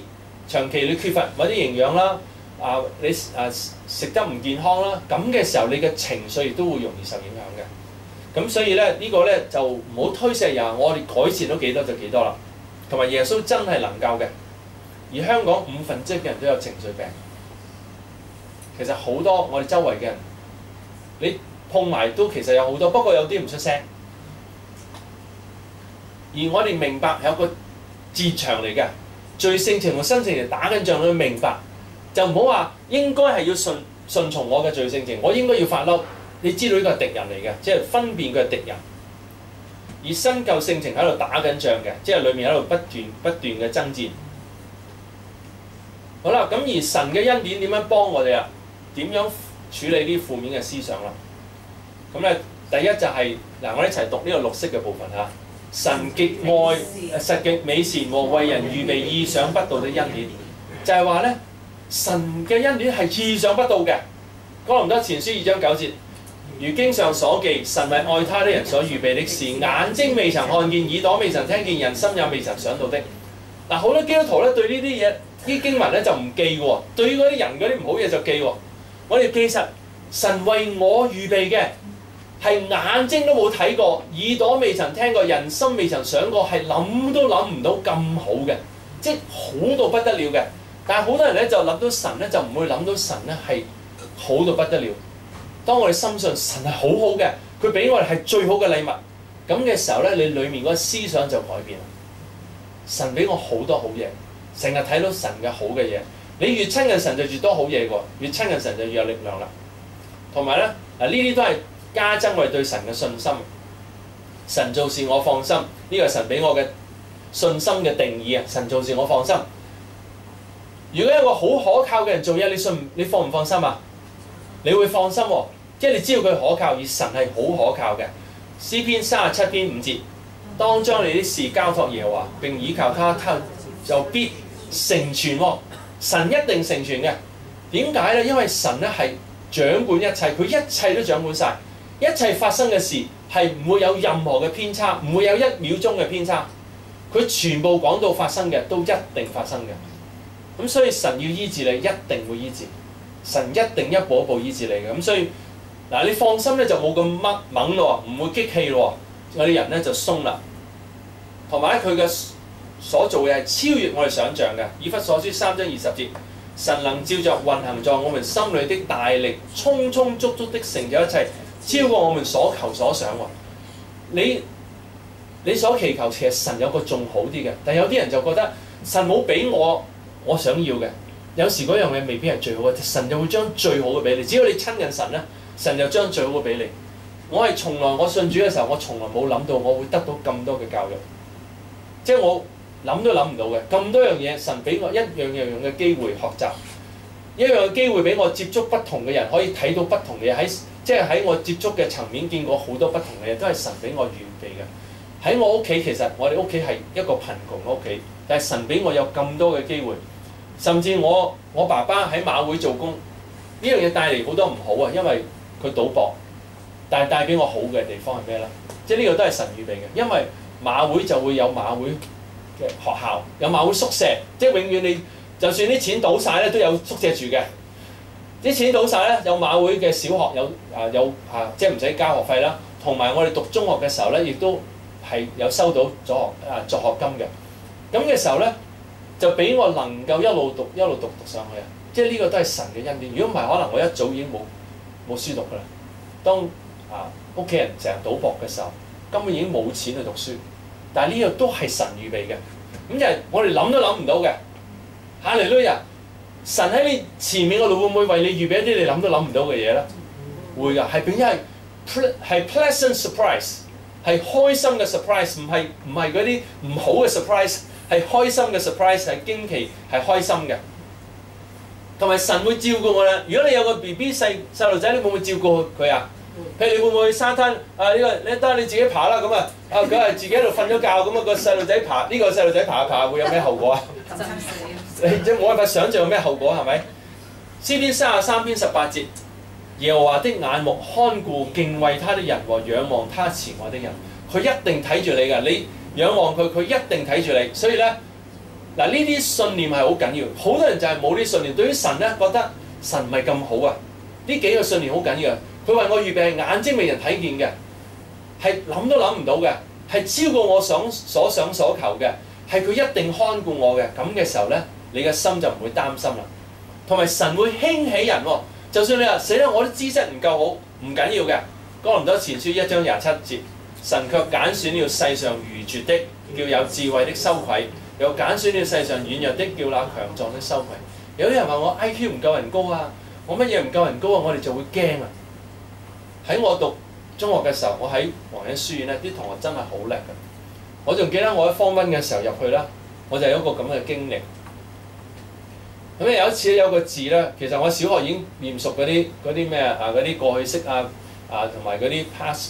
長期你缺乏某啲營養啦，你食得唔健康啦，咁嘅時候你嘅情緒亦都會容易受影響嘅。咁所以咧呢個咧就唔好推卸人，我哋改善到幾多就幾多啦。同埋耶穌真係能夠嘅，而香港1/5嘅人都有情緒病。其實好多我哋周圍嘅人，你碰埋都其實有好多，不過有啲唔出聲。而我哋明白有個戰場嚟嘅，罪性情同新性情打緊仗，你明白就唔好話應該係要順從我嘅罪性情，我應該要發嬲。你知道呢個係敵人嚟嘅，即係分辨佢係敵人。而新舊性情喺度打緊仗嘅，即係裏面喺度不斷嘅爭戰。好啦，咁而神嘅恩典點樣幫我哋啊？點樣處理啲負面嘅思想啦？咁咧，第一就係我哋一齊讀呢個綠色嘅部分嚇。神極愛實極美善和為人預備意想不到的恩典，就係話咧，神嘅恩典係意想不到嘅。哥林多前書2章9節。如經上所記，神為愛他的人所預備的事，眼睛未曾看見，耳朵未曾聽見，人心也未曾想到的。嗱，好多基督徒咧對呢啲嘢、啲經文咧就唔記喎，對於嗰啲人嗰啲唔好嘢就記喎。我哋記實神為我預備嘅係眼睛都冇睇過，耳朵未曾聽過，人心未曾想過，係諗都諗唔到咁好嘅，即係好到不得了嘅。但係好多人咧就諗到神咧，就唔會諗到神咧係好到不得了。當我哋深信神係好好嘅，佢俾我哋係最好嘅禮物，咁嘅時候咧，你裡面嗰個思想就改變啦。神俾我好多好嘢，成日睇到神嘅好嘅嘢，你越親近神就越多好嘢喎，越親近神就越有力量啦。同埋咧，呢啲都係加增我哋對神嘅信心。神做事我放心，呢個係神俾我嘅信心嘅定義啊！神做事我放心。如果一個好可靠嘅人做嘢，你放唔放心啊？你會放心喎。即係你知道佢可靠，而神係好可靠嘅。詩篇37篇5節，當將你啲事交託耶和華，並倚靠他，他就必成全喎。神一定成全嘅。點解咧？因為神咧係掌管一切，佢一切都掌管晒，一切發生嘅事係唔會有任何嘅偏差，唔會有1秒鐘嘅偏差。佢全部講到發生嘅都一定發生嘅。咁所以神要醫治你，一定會醫治。神一定一步一步醫治你嘅。咁所以嗱，你放心咧就冇咁猛咯，唔會激氣咯，有啲人咧就鬆啦。同埋咧，佢嘅所做嘅係超越我哋想像嘅。以弗所書3章20節，神能照着運行在我們心裏的大力，充充足足的成就一切，超過我們所求所想喎。你所祈求，其實神有個仲好啲嘅，但係有啲人就覺得神冇俾我想要嘅。有時嗰樣嘢未必係最好嘅，神就會將最好嘅俾你。只要你親近神咧，神就將最好嘅俾你。我信主嘅時候，我從來冇諗到我會得到咁多嘅教育，即係我諗都諗唔到嘅咁多樣嘢。神俾我一樣嘅機會學習，一樣嘅機會俾我接觸不同嘅人，可以睇到不同嘅嘢。即係喺我接觸嘅層面見過好多不同嘅嘢，都係神俾我預備嘅。喺我屋企，其實我哋屋企係一個貧窮嘅屋企，但係神俾我有咁多嘅機會。甚至我爸爸喺馬會做工，呢樣嘢帶嚟好多唔好啊，因為佢賭博，但係帶俾我好嘅地方係咩咧？即係呢個都係神預備嘅，因為馬會就會有馬會嘅學校，有馬會宿舍，即係永遠你就算啲錢賭晒咧，都有宿舍住嘅。啲錢賭晒咧，有馬會嘅小學即係唔使交學費啦，同埋我哋讀中學嘅時候咧，亦都係有收到助學金嘅。咁嘅時候咧，就俾我能夠一路讀上去啊！即係呢個都係神嘅恩典。如果唔係，可能我一早已經冇書讀噶啦。當屋企人成日賭博嘅時候，根本已經冇錢去讀書。但係呢個都係神預備嘅。咁就係我哋諗都諗唔到嘅。哈利路亞！神喺你前面嗰度會唔會為你預備一啲你諗都諗唔到嘅嘢咧？會㗎，係並且係 pleasant surprise， 係開心嘅 surprise， 唔係嗰啲唔好嘅 surprise。係開心嘅 surprise， 係驚奇，係開心嘅。同埋神會照顧我啦。如果你有個 BB 細路仔，你會唔會照顧佢啊？譬如你會唔會去沙灘你得你自己爬啦咁啊？佢係自己喺度瞓咗覺咁啊，個細路仔爬呢個細路仔爬下爬下會有咩後果啊？你即係冇辦法想像有咩後果係咪？詩篇33篇18節，耶和華的眼目看顧敬畏他的人和仰望他慈愛的人，佢一定睇住你㗎。你仰望佢，佢一定睇住你。所以咧， 嗱，呢啲信念係好緊要，好多人就係冇呢啲信念，對於神咧覺得神唔係咁好啊。呢幾個信念好緊要，佢為我預備係眼睛未人睇見嘅，係諗都諗唔到嘅，係超過我所想所求嘅，係佢一定看顧我嘅。咁嘅時候咧，你嘅心就唔會擔心啦。同埋神會興起人喎，就算你話死啦，我啲知識唔夠好，唔緊要嘅。哥林多前書1章27節，神卻揀選了世上愚拙的，叫有智慧的羞愧；又揀選了世上軟弱的，叫那強壯的羞愧。有啲人話我 IQ 唔夠人高啊，我乜嘢唔夠人高啊，我哋就會驚啊。喺我讀中學嘅時候，我喺皇仁書院咧，啲同學真係好叻嘅。我仲記得我喺Form 1嘅時候入去啦，我就有一個咁嘅經歷。咁咧有一次咧，有個字咧，其實我小學已經念熟嗰啲咩啊，嗰啲過去式啊同埋嗰啲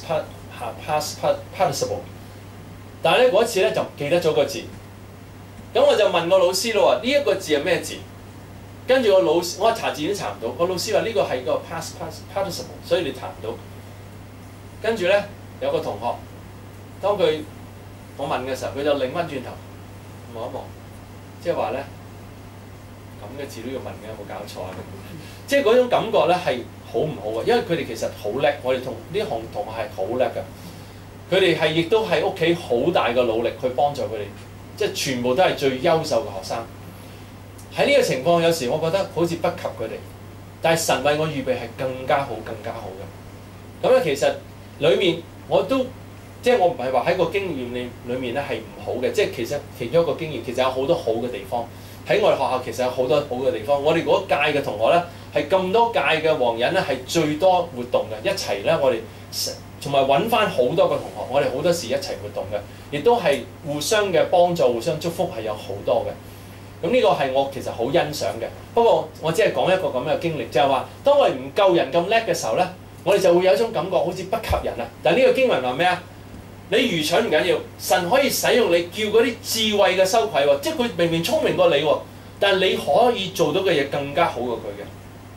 past participle， 但係咧嗰次咧就唔記得咗個字。咁我就問個老師咯，呢一個字係咩字？跟住個老師，我查字典查唔到。個老師話呢個係個 past participle， 所以你查唔到。跟住咧有個同學，當我問嘅時候，佢就擰翻轉頭望一望，即係話咧咁嘅字都要問嘅，有冇搞錯啊？即係嗰種感覺咧係好唔好啊？因為佢哋其實好叻，我哋同呢行同學係好叻㗎。佢哋係亦都喺屋企好大嘅努力去幫助佢哋，即係全部都係最優秀嘅學生。喺呢個情況，有時我覺得好似不及佢哋，但係神為我預備係更加好、更加好嘅。咁咧其實裡面我都即係我唔係話喺個經驗裡面咧係唔好嘅，即係其實其中一個經驗其實有好多好嘅地方。喺我哋學校其實有好多好嘅地方。我哋嗰屆嘅同學咧係咁多屆嘅黃人咧係最多活動嘅，一齊咧我哋同埋揾翻好多個同學，我哋好多時一齊活動嘅，亦都係互相嘅幫助、互相祝福係有好多嘅。咁呢個係我其實好欣賞嘅。不過我只係講一個咁嘅經歷，就係話當我哋唔夠人咁叻嘅時候咧，我哋就會有一種感覺好似不及人啊。但係呢個經文話咩啊？你愚蠢唔緊要，神可以使用你叫嗰啲智慧嘅羞愧喎，即係佢明明聰明過你喎，但係你可以做到嘅嘢更加好過佢嘅。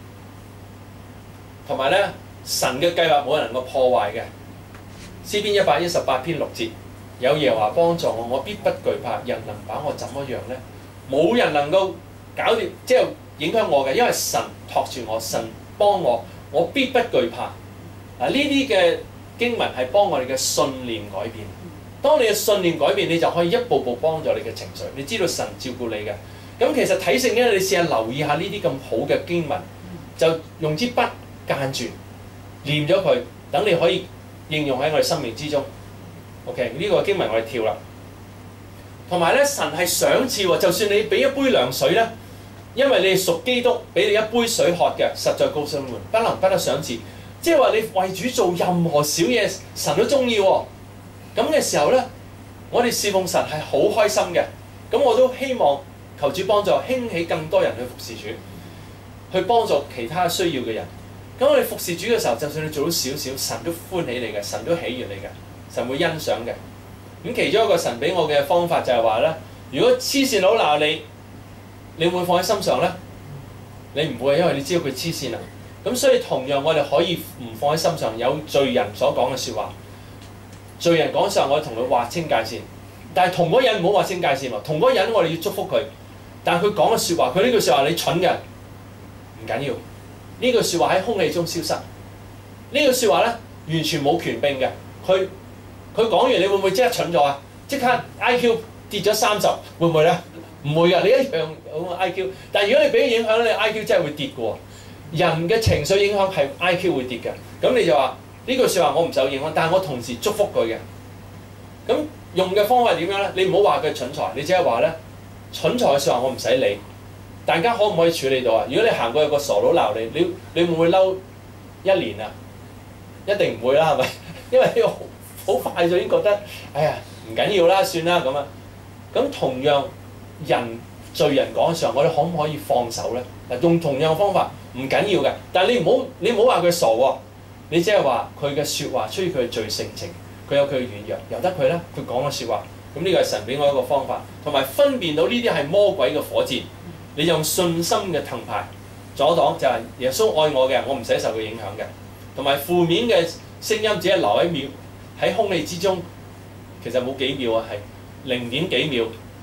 同埋咧，神嘅計劃冇人能夠破壞嘅。詩篇118篇6節，有耶和華幫助我，我必不懼怕。人能把我怎麼樣咧？冇人能夠搞掂，即係影響我嘅，因為神托住我，神幫我，我必不懼怕。嗱，呢啲嘅經文係幫我哋嘅信念改變。當你嘅信念改變，你就可以一步步幫助你嘅情緒。你知道神照顧你嘅。咁其實睇聖經，你試下留意下呢啲咁好嘅經文，就用支筆間住念咗佢，等你可以應用喺我哋生命之中。OK， 呢個經文我哋跳啦。同埋咧，神係賞賜喎，就算你俾一杯涼水咧，因為你係屬基督，俾你一杯水喝嘅，實在告訴你們，不能不得賞賜。即係話你為主做任何小嘢，神都中意喎。咁嘅時候咧，我哋侍奉神係好開心嘅。咁我都希望求主幫助，興起更多人去服侍主，去幫助其他需要嘅人。咁我哋服侍主嘅時候，就算你做到少少，神都歡喜你嘅，神都喜悅你嘅，神會欣賞嘅。咁其中一個神俾我嘅方法就係話咧，如果黐線佬鬧你，你會放喺心上咧？你唔會，因為你知道佢黐線啦。咁所以同樣我哋可以唔放喺心上，有罪人所講嘅説話，罪人講上我哋同佢劃清界線，但係同嗰人唔好劃清界線喎，同嗰人我哋要祝福佢，但係佢講嘅説話，佢呢句説話你蠢嘅，唔緊要，呢句説話喺空氣中消失，呢句説話咧完全冇權柄嘅，佢講完你會唔會即刻蠢咗啊？即刻 IQ 跌咗30，會唔會咧？唔會㗎，你一樣好 IQ， 但係如果你俾佢影響咧，你 IQ 真係會跌嘅喎。人嘅情緒影響係 IQ 會跌嘅，咁你就話呢句説話我唔受影響，但係我同時祝福佢嘅。咁用嘅方法係點樣咧？你唔好話佢蠢材，你只係話咧蠢材嘅説話我唔使理。大家可唔可以處理到啊？如果你行過有個傻佬鬧你，你會唔會嬲1年啊？一定唔會啦，係咪？因為呢個好快就已經覺得，哎呀唔緊要啦，算啦咁啊。咁同樣罪人講嘅時候，我哋可唔可以放手咧？嗱，用同樣嘅方法唔緊要嘅，但係你唔好話佢傻喎，你只係話佢嘅説話出於佢嘅罪性情，佢有佢嘅軟弱，由得佢啦，佢講嘅説話。咁呢個係神俾我一個方法，同埋分辨到呢啲係魔鬼嘅火箭，你用信心嘅盾牌阻擋，就係耶穌愛我嘅，我唔使受佢影響嘅。同埋負面嘅聲音只係留1秒喺空氣之中，其實冇幾秒啊，係0.幾秒，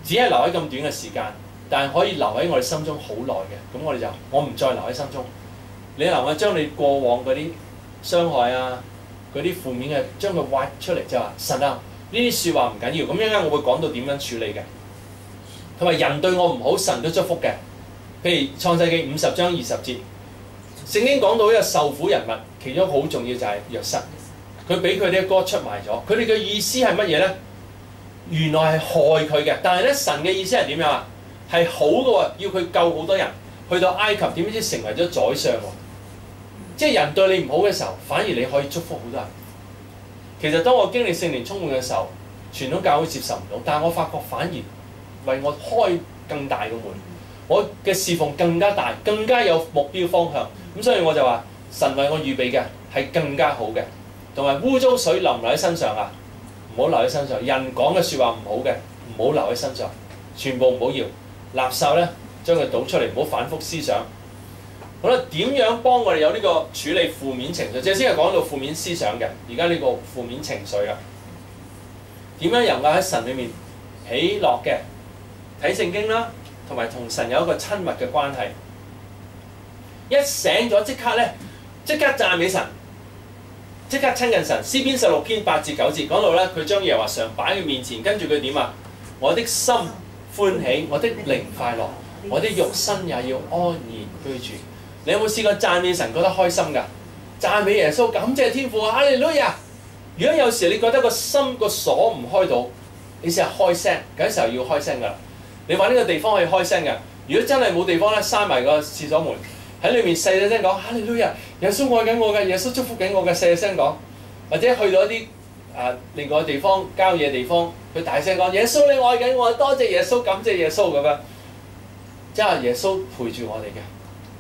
只係留喺咁短嘅時間，但係可以留喺我哋心中好耐嘅。咁我唔再留喺心中。你能夠將你過往嗰啲傷害啊，嗰啲負面嘅，將佢挖出嚟，就話神啊，呢啲説話唔緊要。咁一陣間我會講到點樣處理嘅。同埋人對我唔好，神都祝福嘅。譬如創世記50章20節，聖經講到一個受苦人物，其中好重要就係約瑟，佢俾佢啲哥出賣咗。佢哋嘅意思係乜嘢咧？原來係害佢嘅，但係咧神嘅意思係點樣啊？係好嘅喎，要佢救好多人，去到埃及點知成為咗宰相喎。即係人對你唔好嘅時候，反而你可以祝福好多人。其實當我經歷聖靈充滿嘅時候，傳統教會接受唔到，但係我發覺反而為我開更大嘅門，我嘅侍奉更加大，更加有目標方向。咁所以我就話神為我預備嘅係更加好嘅，同埋污糟水淋唔留喺身上啊，唔好留喺身上。人講嘅説話唔好嘅，唔好留喺身上，全部唔好要。垃圾咧將佢倒出嚟，唔好反覆思想。好啦，點樣幫我哋有呢個處理負面情緒？即係先係講到負面思想嘅，而家呢個負面情緒啊，點樣能夠喺神裏面喜樂嘅睇聖經啦，同埋同神有一個親密嘅關係。一醒咗即刻咧，即刻讚美神，即刻親近神。詩篇16篇8至9節講到咧，佢將耶和華常擺喺佢面前，跟住佢點啊？我的心歡喜，我的靈快樂，我的肉身也要安然居住。你有冇試過讚美神覺得開心㗎？讚美耶穌，感謝天父，哈利路亞！如果有時你覺得個心個鎖唔開到，你試下開聲，嗰時候要開聲㗎。你揾呢個地方可以開聲㗎。如果真係冇地方咧，閂埋個廁所門，喺裏面細細聲講哈利路亞，耶穌愛緊我嘅，耶穌祝福緊我嘅，細細聲講。或者去到一啲另外地方郊野地方，佢大聲講耶穌你愛緊我，多謝耶穌，感謝耶穌咁樣，即係耶穌陪住我哋嘅。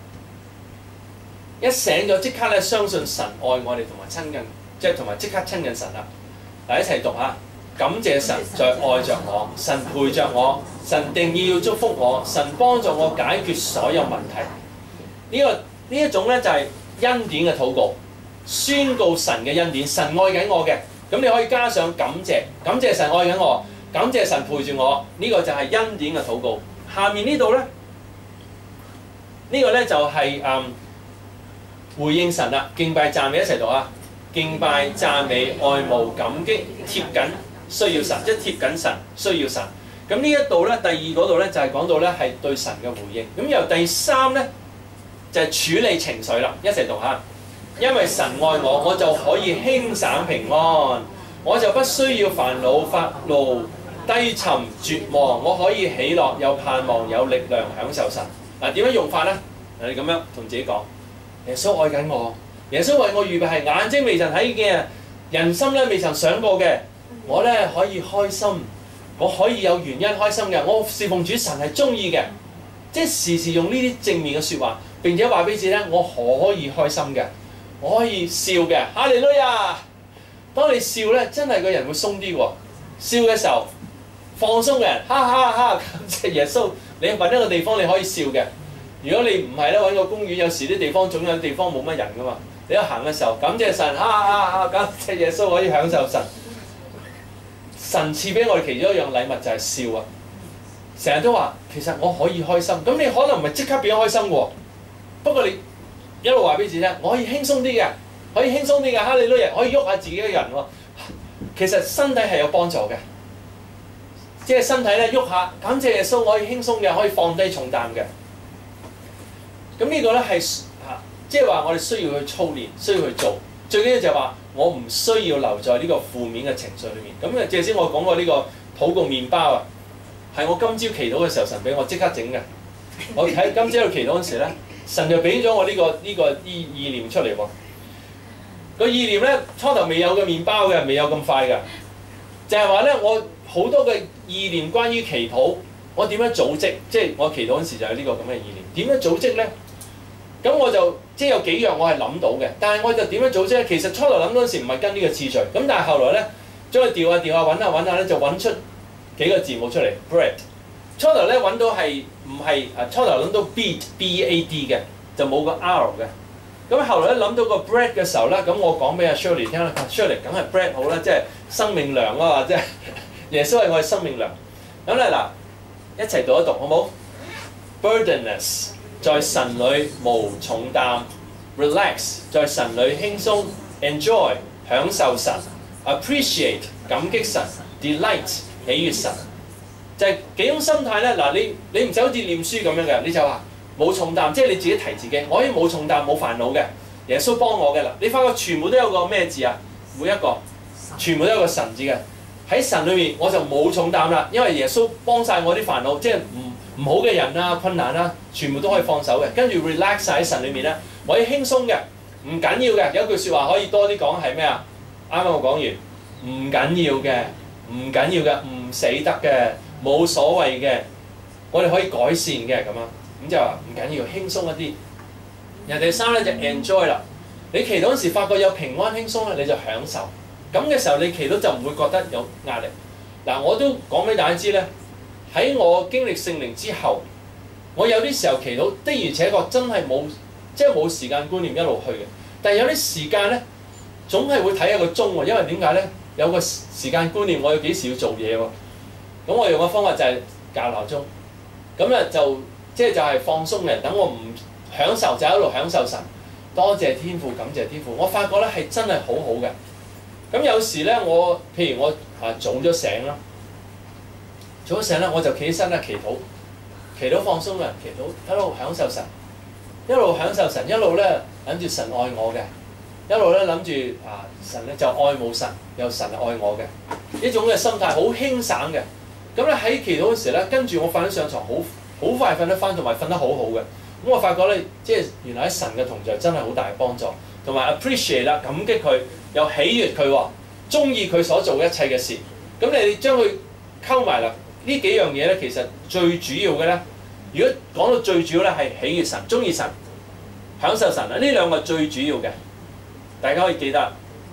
一醒咗即刻咧，相信神愛我哋同埋親近，即係同埋即刻親近神啦。嗱，一齊讀下，感謝神在愛着我，神陪着我，神定意要祝福我，神幫助我解決所有問題。呢一種咧就係恩典嘅禱告，宣告神嘅恩典，神愛緊我嘅。咁你可以加上感謝，感謝神愛緊我，感謝神陪住我，呢個就係恩典嘅禱告。下面呢度咧，呢個咧就係回應神啦，敬拜讚美一齊讀啊！敬拜讚美愛慕感激貼緊需要神，即係貼緊神需要神。咁呢一度咧，第二嗰度咧就係講到咧係對神嘅回應。咁由第三咧就係處理情緒啦，一齊讀下。因為神愛我，我就可以輕省平安，我就不需要煩惱發怒低沉絕望，我可以喜樂有盼望有力量享受神。嗱，點樣用法咧？你咁樣同自己講。耶穌愛緊我，耶穌為我預備係眼睛未曾睇見，人心咧未曾想過嘅，我咧可以開心，我可以有原因開心嘅，我侍奉主神係中意嘅，即係時時用呢啲正面嘅説話，並且話俾自己聽，我可以開心嘅，我可以笑嘅，哈利路亞！當你笑咧，真係個人會鬆啲喎，笑嘅時候放鬆嘅人，哈哈哈！感謝耶穌，你揾一個地方你可以笑嘅。如果你唔係咧，揾個公園，有時啲地方總有地方冇乜人噶嘛。你一行嘅時候，感謝神，感謝耶穌，可以享受神。神賜俾我哋其中一樣禮物就係笑啊！成日都話其實我可以開心，咁你可能唔係即刻變開心喎。不過你一路話俾自己聽，我可以輕鬆啲嘅，可以輕鬆啲嘅，哈利路亞，可以喐下自己嘅人喎。其實身體係有幫助嘅，即係身體咧喐下，感謝耶穌，我可以輕鬆嘅，可以放低重擔嘅。咁呢個咧係即係話我哋需要去操練，需要去做。最緊要就係話我唔需要留在呢個負面嘅情緒裏面。咁正先我講過呢個禱告麵包啊，係我今朝祈禱嘅時候，神俾我即刻整嘅。我喺今朝喺度祈禱嗰時咧，神就俾咗我呢個意念出嚟喎。個意念咧初頭未有嘅麵包嘅，未有咁快嘅，就係話咧我好多嘅意念關於祈禱，我點樣組織？即係我祈禱嗰時就有呢個咁嘅意念。點樣組織咧？咁我就即係有幾樣我係諗到嘅，但係我就點樣組織咧？其實初頭諗嗰陣時唔係跟呢個次序，咁但係後來咧將佢調下揾下咧，就揾出幾個字母出嚟 bread。初頭咧揾到係唔係初頭諗到 B-A-D 嘅，就冇個 R 嘅。咁後來咧諗到個 bread 嘅時候咧，咁我講俾阿 Shirley 聽啦，Shirley 梗係 bread 好啦，即係生命糧啊嘛，即係耶穌係我嘅生命糧。咁咧嗱， 一齊讀一讀好冇 ？Burdenless 在神裏無重擔 ，relax 在神裏輕鬆 ，enjoy 享受神 ，appreciate 感激神 ，delight 喜悅神。就係幾種心態咧？嗱，你唔使好似念書咁樣嘅，你就話冇重擔，即係你自己提自己，我可以冇重擔冇煩惱嘅，耶穌幫我嘅啦。你發覺全部都有個咩字啊？每一個全部都有個神字嘅。喺神裏面我就冇重擔啦，因為耶穌幫晒我啲煩惱，即係唔好嘅人啊、困難啊，全部都可以放手嘅。跟住 relax 晒喺神裏面咧，我可以輕鬆嘅，唔緊要嘅。有句説話可以多啲講係咩啊？啱啱我講完，唔緊要嘅，唔緊要嘅，唔死得嘅。冇所謂嘅，我哋可以改善嘅咁啊，咁就話唔緊要，輕鬆一啲。人第三咧就 enjoy 啦。你祈禱嗰時發覺有平安輕鬆咧，你就享受。咁嘅時候你祈禱就唔會覺得有壓力。嗱，我都講俾大家知咧，喺我經歷聖靈之後，我有啲時候祈禱的而且確真係冇時間觀念一路去嘅。但係有啲時間咧，總係會睇一個鐘喎，因為點解咧？有個時間觀念，我要幾時要做嘢喎？咁我用嘅方法就係校鬧鐘，咁咧就係放鬆嘅，等我唔享受就一路享受神，多謝天父，感謝天父。我發覺咧係真係好好嘅。咁有時咧，譬如我早咗醒啦，早咗醒咧我就企起身啦，祈禱放鬆嘅，祈禱一路享受神，一路享受神，一路咧諗住神愛我嘅，一路咧諗住神咧就愛慕神，又神愛我嘅呢種嘅心態，好輕省嘅。咁咧喺祈禱嗰時咧，跟住我瞓咗上床，好快瞓得翻，同埋瞓得好好嘅。咁我發覺咧，即係原來喺神嘅同在真係好大嘅幫助，同埋 appreciate 啦，感激佢，又喜悅佢喎，中意佢所做一切嘅事。咁你將佢溝埋啦，呢幾樣嘢咧，其實最主要嘅咧，如果講到最主要咧，係喜悅神、中意神、享受神啊，呢兩個最主要嘅，大家可以記得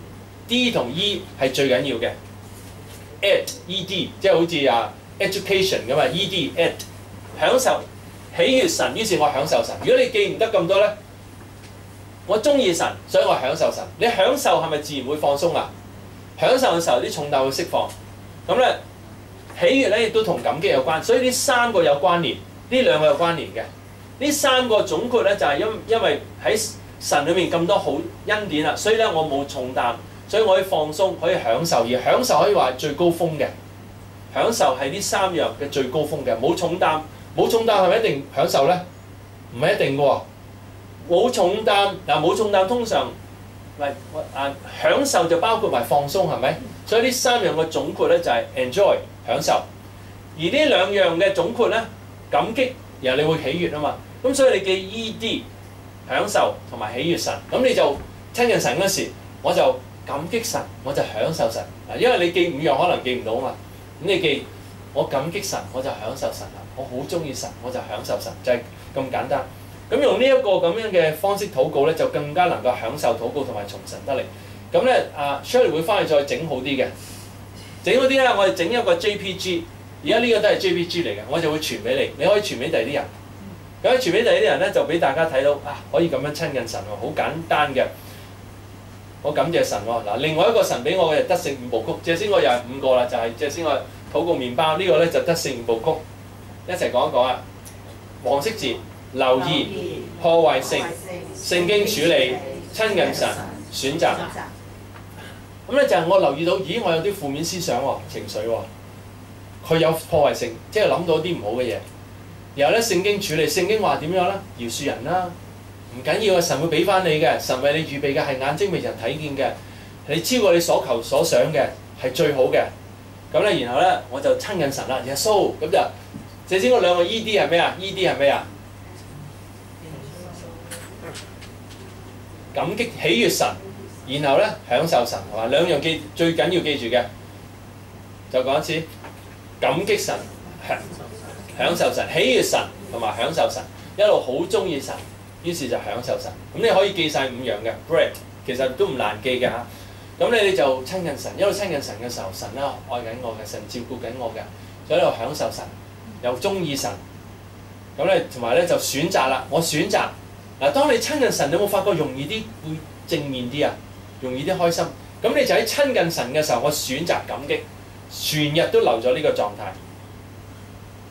D 同 E 係最緊要嘅。ed 即係好似education 咁啊 ed 享受喜悅神，於是我享受神。如果你記唔得咁多咧，我中意神，所以我享受神。你享受係咪自然會放鬆啊？享受嘅時候啲重擔會釋放。咁咧喜悅咧亦都同感激有關，所以呢三個有關聯，呢兩個有關聯嘅。呢三個總括咧就係因為喺神裏面咁多好恩典啦，所以咧我冇重擔。所以我可以放鬆，可以享受，而享受可以話係最高峰嘅。享受係呢三樣嘅最高峰嘅，冇重擔。冇重擔係咪一定享受咧？唔係一定嘅喎。冇重擔冇重擔通常享受就包括埋放鬆，係咪？所以呢三樣嘅總括咧就係 enjoy 享受，而呢兩樣嘅總括咧感激，然後你會喜悅啊嘛。咁所以你記 ED 享受同埋喜悅神，咁你就親近神嗰時，我就感激神，我就享受神。因為你記五樣可能記唔到啊嘛，咁你記我感激神，我就享受神啦。我好中意神，我就享受神，就係咁簡單。咁用呢一個咁樣嘅方式禱告咧，就更加能夠享受禱告同埋從神得嚟。咁咧Shirley 會翻去再整好啲嘅，整好啲咧，我哋整一個 JPG。而家呢個都係 JPG 嚟嘅，我就會傳俾你，你可以傳俾第二啲人。咁傳俾第二啲人咧，就俾大家睇到可以咁樣親近神喎，好簡單嘅。我感謝神喎。嗱，另外一個神俾我嘅得勝五部曲，借先我又係5個啦，就係借先我禱告麵包呢個咧就得勝五部曲，一齊講一講啊。黃色字留意破壞性聖經處理親近神選擇。咁咧就係我留意到，咦，我有啲負面思想喎、情緒喎，佢有破壞性，即係諗到啲唔好嘅嘢。然後咧聖經處理，聖經話點樣咧？饒恕人啦。唔緊要啊，神會俾翻你嘅，神為你預備嘅係眼睛未曾睇見嘅，你超過你所求所想嘅係最好嘅。咁咧，然後咧我就親近神啦，耶穌咁就。借先嗰兩個 ED 係咩啊 ？ED 係咩啊？感激喜悅神，然後咧享受神係嘛？兩樣最緊要記住嘅，就講一次，感激神、享受神、喜悅神同埋享受神，一路好中意神。於是就享受神，咁你可以記晒5樣嘅 bread， 其實都唔難記嘅嚇。咁你就親近神，一路親近神嘅時候，神咧愛緊我嘅，神照顧緊我嘅，所以喺度享受神，又中意神。咁咧同埋咧就選擇啦，我選擇嗱。當你親近神，你有冇發覺容易啲，會正面啲啊？容易啲開心。咁你就喺親近神嘅時候，我選擇感激，全日都留咗呢個狀態。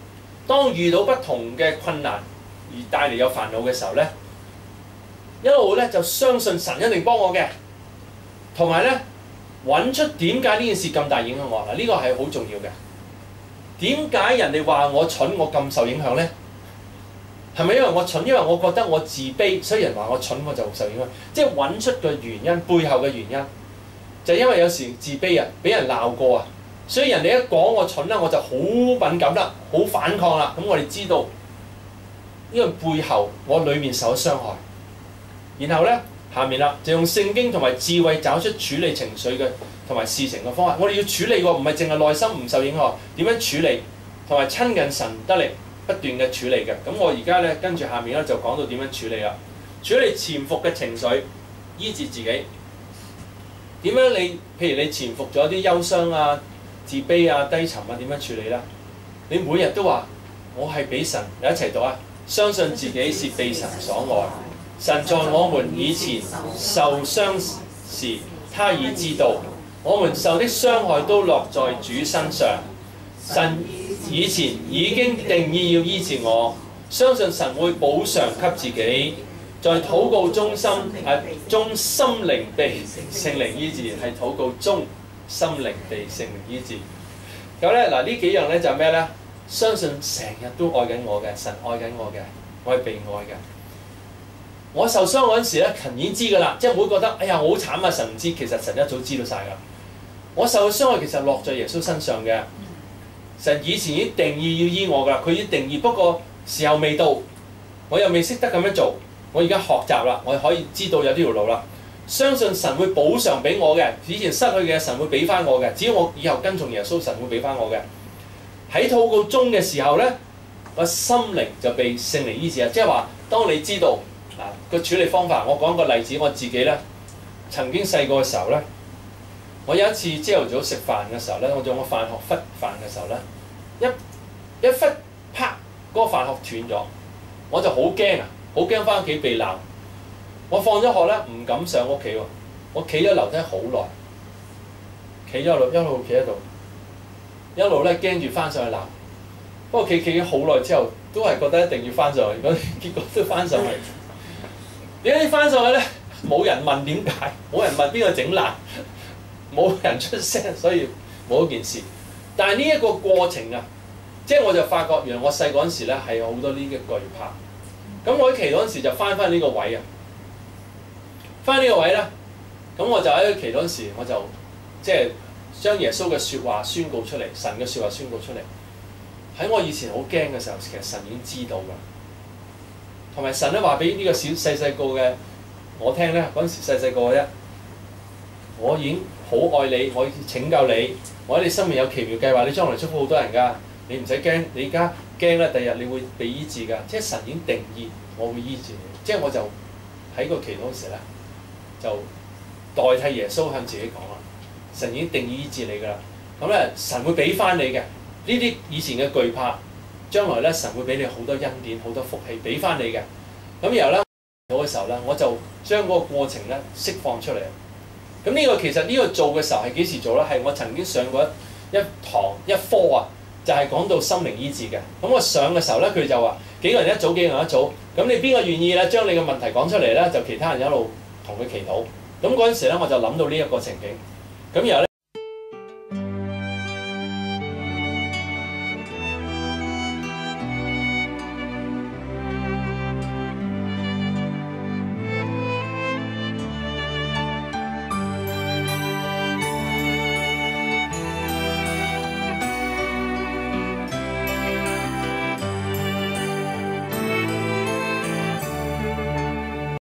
當遇到不同嘅困難而帶嚟有煩惱嘅時候咧，一路咧就相信神一定幫我嘅，同埋咧揾出點解呢件事咁大影響我嗱，呢個係好重要嘅。點解人哋話我蠢，我咁受影響咧？係咪因為我蠢？因為我覺得我自卑，所以人話我蠢我就受影響。即係揾出個原因，背後嘅原因就係因為有時自卑啊，俾人鬧過啊，所以人哋一講我蠢啦，我就好敏感啦，好反抗啦。咁我哋知道呢個背後我裡面受咗傷害，然後咧下面啦就用聖經同埋智慧找出處理情緒嘅同埋事情嘅方法。我哋要處理喎，唔係淨係內心唔受影響，點樣處理同埋親近神得嚟不斷嘅處理嘅。咁我而家咧跟住下面咧就講到點樣處理啦。處理潛伏嘅情緒，醫治自己。點樣你譬如你潛伏咗啲憂傷啊、自卑啊、低沉啊，點樣處理啦？你每日都話我係俾神，你一齊讀啊！相信自己是被神所愛，神在我們以前受傷時，他已知道，我們受的傷害都落在主身上。神以前已經定義要醫治我，相信神會補償給自己。在禱告中心靈被聖靈醫治，係禱告中心靈被聖靈醫治。咁咧嗱，呢幾樣咧就係咩咧？相信成日都愛緊我嘅，神愛緊我嘅，我係被愛嘅。我受傷嗰陣時咧，神已經知㗎啦，即係唔會覺得哎呀我好慘啊，神唔知，其實神一早知道晒㗎。我受嘅傷害其實落在耶穌身上嘅，神以前已經定義要醫我㗎，佢已經定義，不過時候未到，我又未識得咁樣做。我而家學習啦，我可以知道有呢條路啦。相信神會補償俾我嘅，以前失去嘅神會俾翻我嘅。只要我以後跟從耶穌，神會俾翻我嘅。喺禱告中嘅時候咧，個心靈就被聖靈醫治啊！即係話，當你知道個處理方法，我講個例子，我自己咧曾經細個嘅時候咧，我有一次朝頭早食飯嘅時候咧，我做我飯盒忽飯嘅時候咧，一忽啪嗰個飯盒斷咗，我就好驚啊！好驚翻屋企被鬧，我放咗學咧唔敢上屋企喎，我企咗樓梯好耐，企咗一路企喺度，一路咧驚住翻上去鬧。不過企咗好耐之後，都係覺得一定要翻上去，結果都翻上去。點解翻上去咧？冇人問點解，冇人問邊個整爛，冇人出聲，所以冇一件事。但係呢一個過程啊，即係我就發覺原來我細嗰陣時咧係有好多呢啲懼怕。咁我喺祈禱嗰陣時就翻呢個位啊，翻呢個位咧，咁我就喺祈禱嗰陣時，我就即係將耶穌嘅説話宣告出嚟，神嘅説話宣告出嚟。喺我以前好驚嘅時候，其實神已經知道㗎，同埋神咧話俾呢個細個嘅我聽咧，嗰陣時細個嘅啫，我已經好愛你，我要拯救你，我喺你生命有奇妙計劃，你將來祝福好多人㗎，你唔使驚，你而家驚咧，第日你會被醫治㗎，即係神已經定義我會醫治你，即係我就喺個祈禱嗰時咧，就代替耶穌向自己講啦，神已經定義醫治你㗎啦，咁咧神會俾翻你嘅呢啲以前嘅懼怕，將來咧神會俾你好多恩典、好多福氣俾翻你嘅，咁然後咧祈禱嘅時候咧，我就將嗰個過程咧釋放出嚟。咁呢個其實呢個做嘅時候係幾時做咧？係我曾經上過一堂一科啊。就係講到心靈醫治嘅，咁我上嘅時候咧，佢就話幾個人一組，幾個人一組，咁你邊個願意咧將你嘅問題講出嚟咧，就其他人一路同佢祈禱。咁嗰陣時咧，我就諗到呢一個情景，咁然後咧。